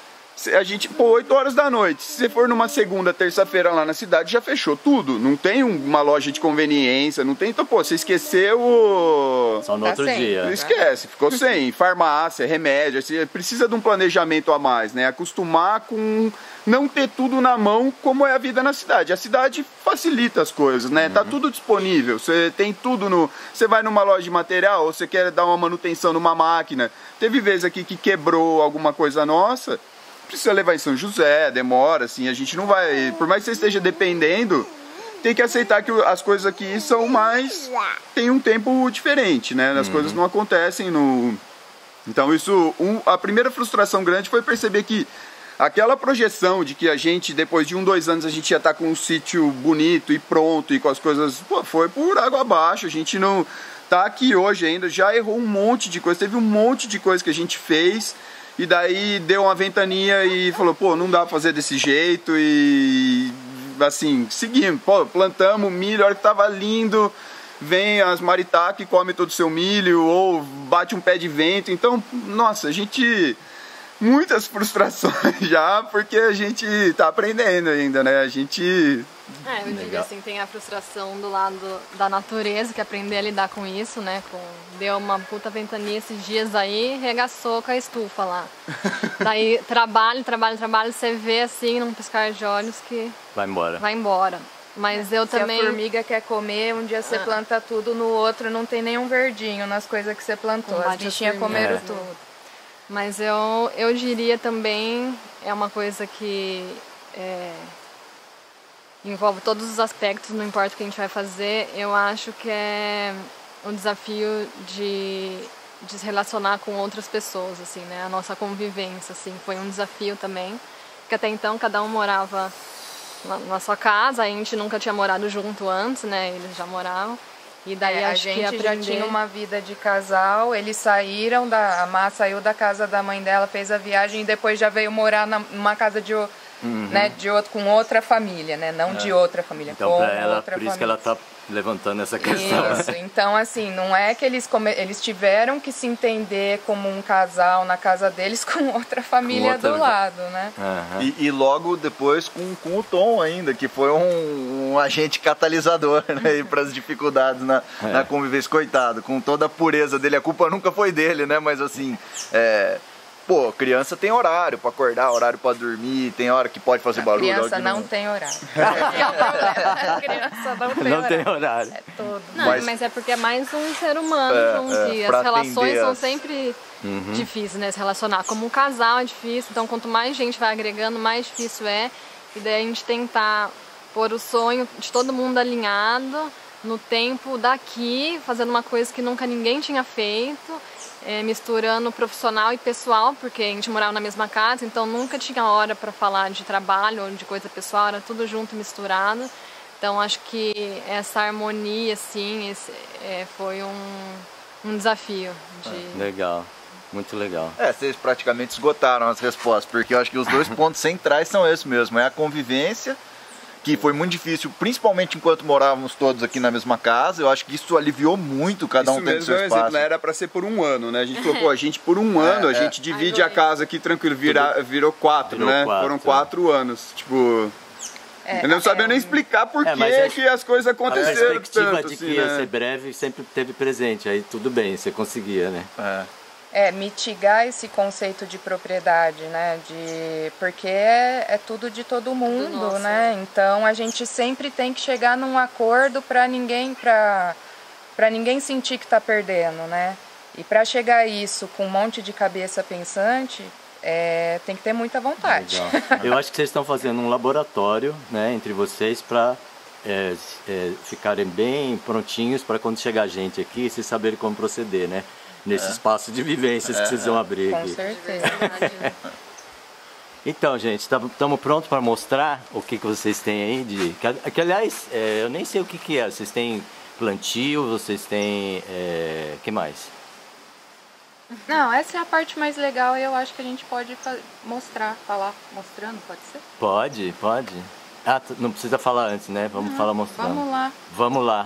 a gente, pô, 8 horas da noite. Se você for numa segunda, terça-feira lá na cidade, já fechou tudo. Não tem uma loja de conveniência, não tem. Então, pô, você esqueceu só no outro dia. Esquece, ficou sem. Farmácia, remédio. Você precisa de um planejamento a mais, né? Acostumar com não ter tudo na mão como é a vida na cidade. A cidade facilita as coisas, né? Tá tudo disponível. Você tem tudo no... Você vai numa loja de material, ou você quer dar uma manutenção numa máquina. Teve vezes aqui que quebrou alguma coisa nossa, precisa levar em São José, demora, assim, a gente não vai... Por mais que você esteja dependendo, tem que aceitar que as coisas aqui são mais... Tem um tempo diferente, né? As coisas não acontecem no... Então isso... A primeira frustração grande foi perceber que aquela projeção de que a gente, depois de 1, 2 anos, a gente ia estar com um sítio bonito e pronto e com as coisas... Pô, foi por água abaixo, a gente não... Tá aqui hoje ainda, já errou um monte de coisa, teve um monte de coisa que a gente fez... E daí deu uma ventania e falou, pô, não dá pra fazer desse jeito e assim, seguimos, pô, plantamos milho, a hora que tava lindo, vem as maritacas e come todo o seu milho, ou bate um pé de vento, então, nossa, a gente... Muitas frustrações já, porque a gente tá aprendendo ainda, né, a gente... eu digo assim, tem a frustração do lado da natureza, que aprender a lidar com isso, né? Deu uma puta ventania esses dias aí, regaçou com a estufa lá. Daí trabalho, você vê assim, num piscar de olhos que... Vai embora. Mas eu também... Se a formiga quer comer, um dia você planta tudo, no outro não tem nenhum verdinho nas coisas que você plantou. As bichinhas comeram tudo. Mas eu diria também, é uma coisa que envolve todos os aspectos, não importa o que a gente vai fazer, eu acho que é um desafio de se relacionar com outras pessoas, assim, né? A nossa convivência, assim, foi um desafio também, porque até então cada um morava na sua casa, a gente nunca tinha morado junto antes, né? Eles já moravam. E daí a gente já tinha uma vida de casal, eles saíram, a Má saiu da casa da mãe dela, fez a viagem e depois já veio morar numa casa de outro, com outra família, né? Não de outra família, então, com pra ela, outra por isso família. que ela tá levantando essa questão. Isso, então assim, não é que eles tiveram que se entender como um casal na casa deles com outra família do lado, né? E logo depois com o Tom ainda, que foi um agente catalisador, né, para as dificuldades na convivência, coitado, com toda a pureza dele, a culpa nunca foi dele, né, mas assim, pô, criança tem horário para acordar, horário para dormir, tem hora que pode fazer barulho. Criança não tem horário. Criança não tem horário. É todo. Não, mas é porque é mais um ser humano um dia. As relações são sempre difíceis, né? Se relacionar. Como um casal é difícil, então quanto mais gente vai agregando, mais difícil é. E daí a gente tentar pôr o sonho de todo mundo alinhado no tempo daqui, fazendo uma coisa que nunca ninguém tinha feito. Misturando profissional e pessoal, porque a gente morava na mesma casa, então nunca tinha hora para falar de trabalho ou de coisa pessoal, era tudo junto, misturado. Então acho que essa harmonia, assim, foi um desafio. Legal, muito legal. Vocês praticamente esgotaram as respostas, porque eu acho que os dois pontos centrais são esses mesmo, é a convivência, que foi muito difícil, principalmente enquanto morávamos todos aqui na mesma casa. Eu acho que isso aliviou muito, cada um tendo seu espaço. Exemplo, né? Era para ser por um ano, né? A gente falou, pô, a gente por um ano, a gente divide a casa aqui tranquilo, virou 4, né? Foram 4 anos, tipo... eu não sabia nem explicar por que as coisas aconteceram. A perspectiva tanto, de assim, que ia ser breve sempre teve presente, aí tudo bem, você conseguia, né? Mitigar esse conceito de propriedade, né? Porque é tudo de todo mundo, nosso, né? Então a gente sempre tem que chegar num acordo para ninguém sentir que está perdendo, né? E para chegar a isso com um monte de cabeça pensante, tem que ter muita vontade. Legal. Eu acho que vocês estão fazendo um laboratório, né, entre vocês para ficarem bem prontinhos para quando chegar gente aqui, vocês saberem como proceder, né? Nesse espaço de vivências que vocês vão abrir aqui. Com certeza. Então, gente, estamos prontos para mostrar o que vocês têm aí que aliás, eu nem sei o que é. Vocês têm plantio, vocês têm... que mais? Não, essa é a parte mais legal e eu acho que a gente pode falar mostrando, pode ser? Pode. Não precisa falar antes, né? Vamos falar mostrando. Vamos lá.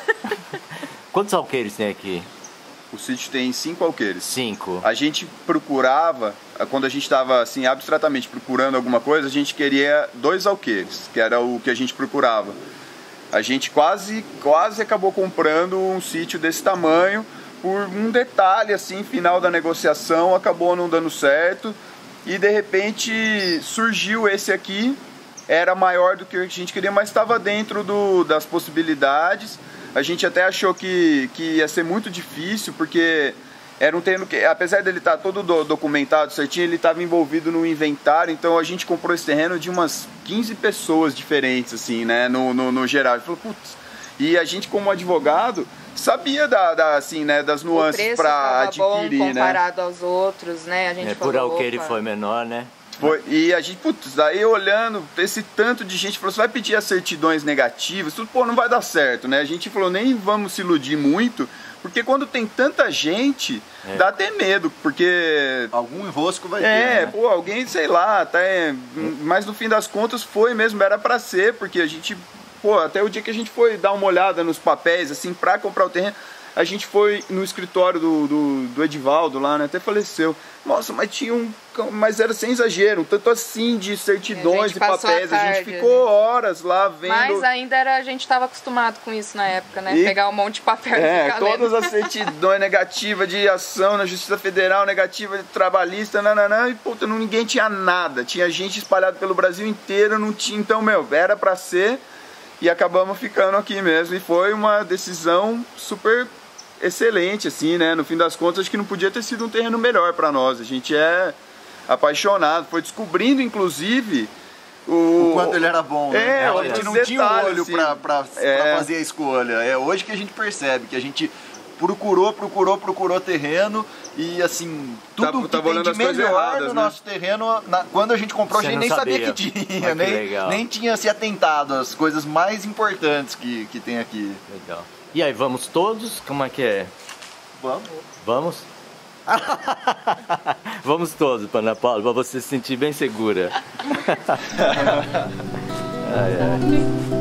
Quantos alqueires tem aqui? O sítio tem 5 alqueires. 5. A gente procurava, quando a gente estava assim, abstratamente procurando alguma coisa, a gente queria 2 alqueires, que era o que a gente procurava. A gente quase acabou comprando um sítio desse tamanho, por um detalhe assim, final da negociação, acabou não dando certo. E de repente surgiu esse aqui, era maior do que a gente queria, mas estava dentro das possibilidades. A gente até achou que ia ser muito difícil, porque era um terreno que, apesar dele estar todo documentado certinho, ele estava envolvido no inventário, então a gente comprou esse terreno de umas 15 pessoas diferentes, assim, né, no geral. Ele falou, putz, e a gente como advogado sabia assim, né, das nuances para adquirir, bom comparado aos outros, né, a gente falou, por alqueire foi menor, né? E a gente, putz, daí olhando esse tanto de gente, falou, você vai pedir as certidões negativas, tudo, pô, não vai dar certo, né? A gente falou, nem vamos se iludir muito, porque quando tem tanta gente, dá até medo, porque... algum enrosco vai ter, né? Pô, alguém, sei lá, mas no fim das contas foi mesmo, era pra ser, porque a gente, pô, até o dia que a gente foi dar uma olhada nos papéis, assim, pra comprar o terreno, a gente foi no escritório do Edivaldo lá, né? Até faleceu. Nossa, mas era sem exagero, tanto assim de certidões e papéis. A gente ficou horas lá vendo. Mas ainda a gente estava acostumado com isso na época, né? Pegar um monte de papel e ficar todas as certidões negativas de ação na Justiça Federal, negativa de trabalhista, nananã, e puta, ninguém tinha nada. Tinha gente espalhada pelo Brasil inteiro, não tinha. Então, era pra ser. E acabamos ficando aqui mesmo. E foi uma decisão super excelente, assim, né? No fim das contas, acho que não podia ter sido um terreno melhor para nós. A gente é apaixonado. Foi descobrindo, inclusive, o quanto ele era bom, né? A gente não tinha um olho assim, pra fazer a escolha. É hoje que a gente percebe que a gente procurou terreno e assim, tudo que tem de melhor no nosso terreno, quando a gente comprou, a gente nem sabia que tinha, nem tinha se atentado às coisas mais importantes que tem aqui. Legal. E aí, vamos todos? Como é que é? Vamos. Vamos? Vamos todos, Ana Paula, para você se sentir bem segura. Ai, ai.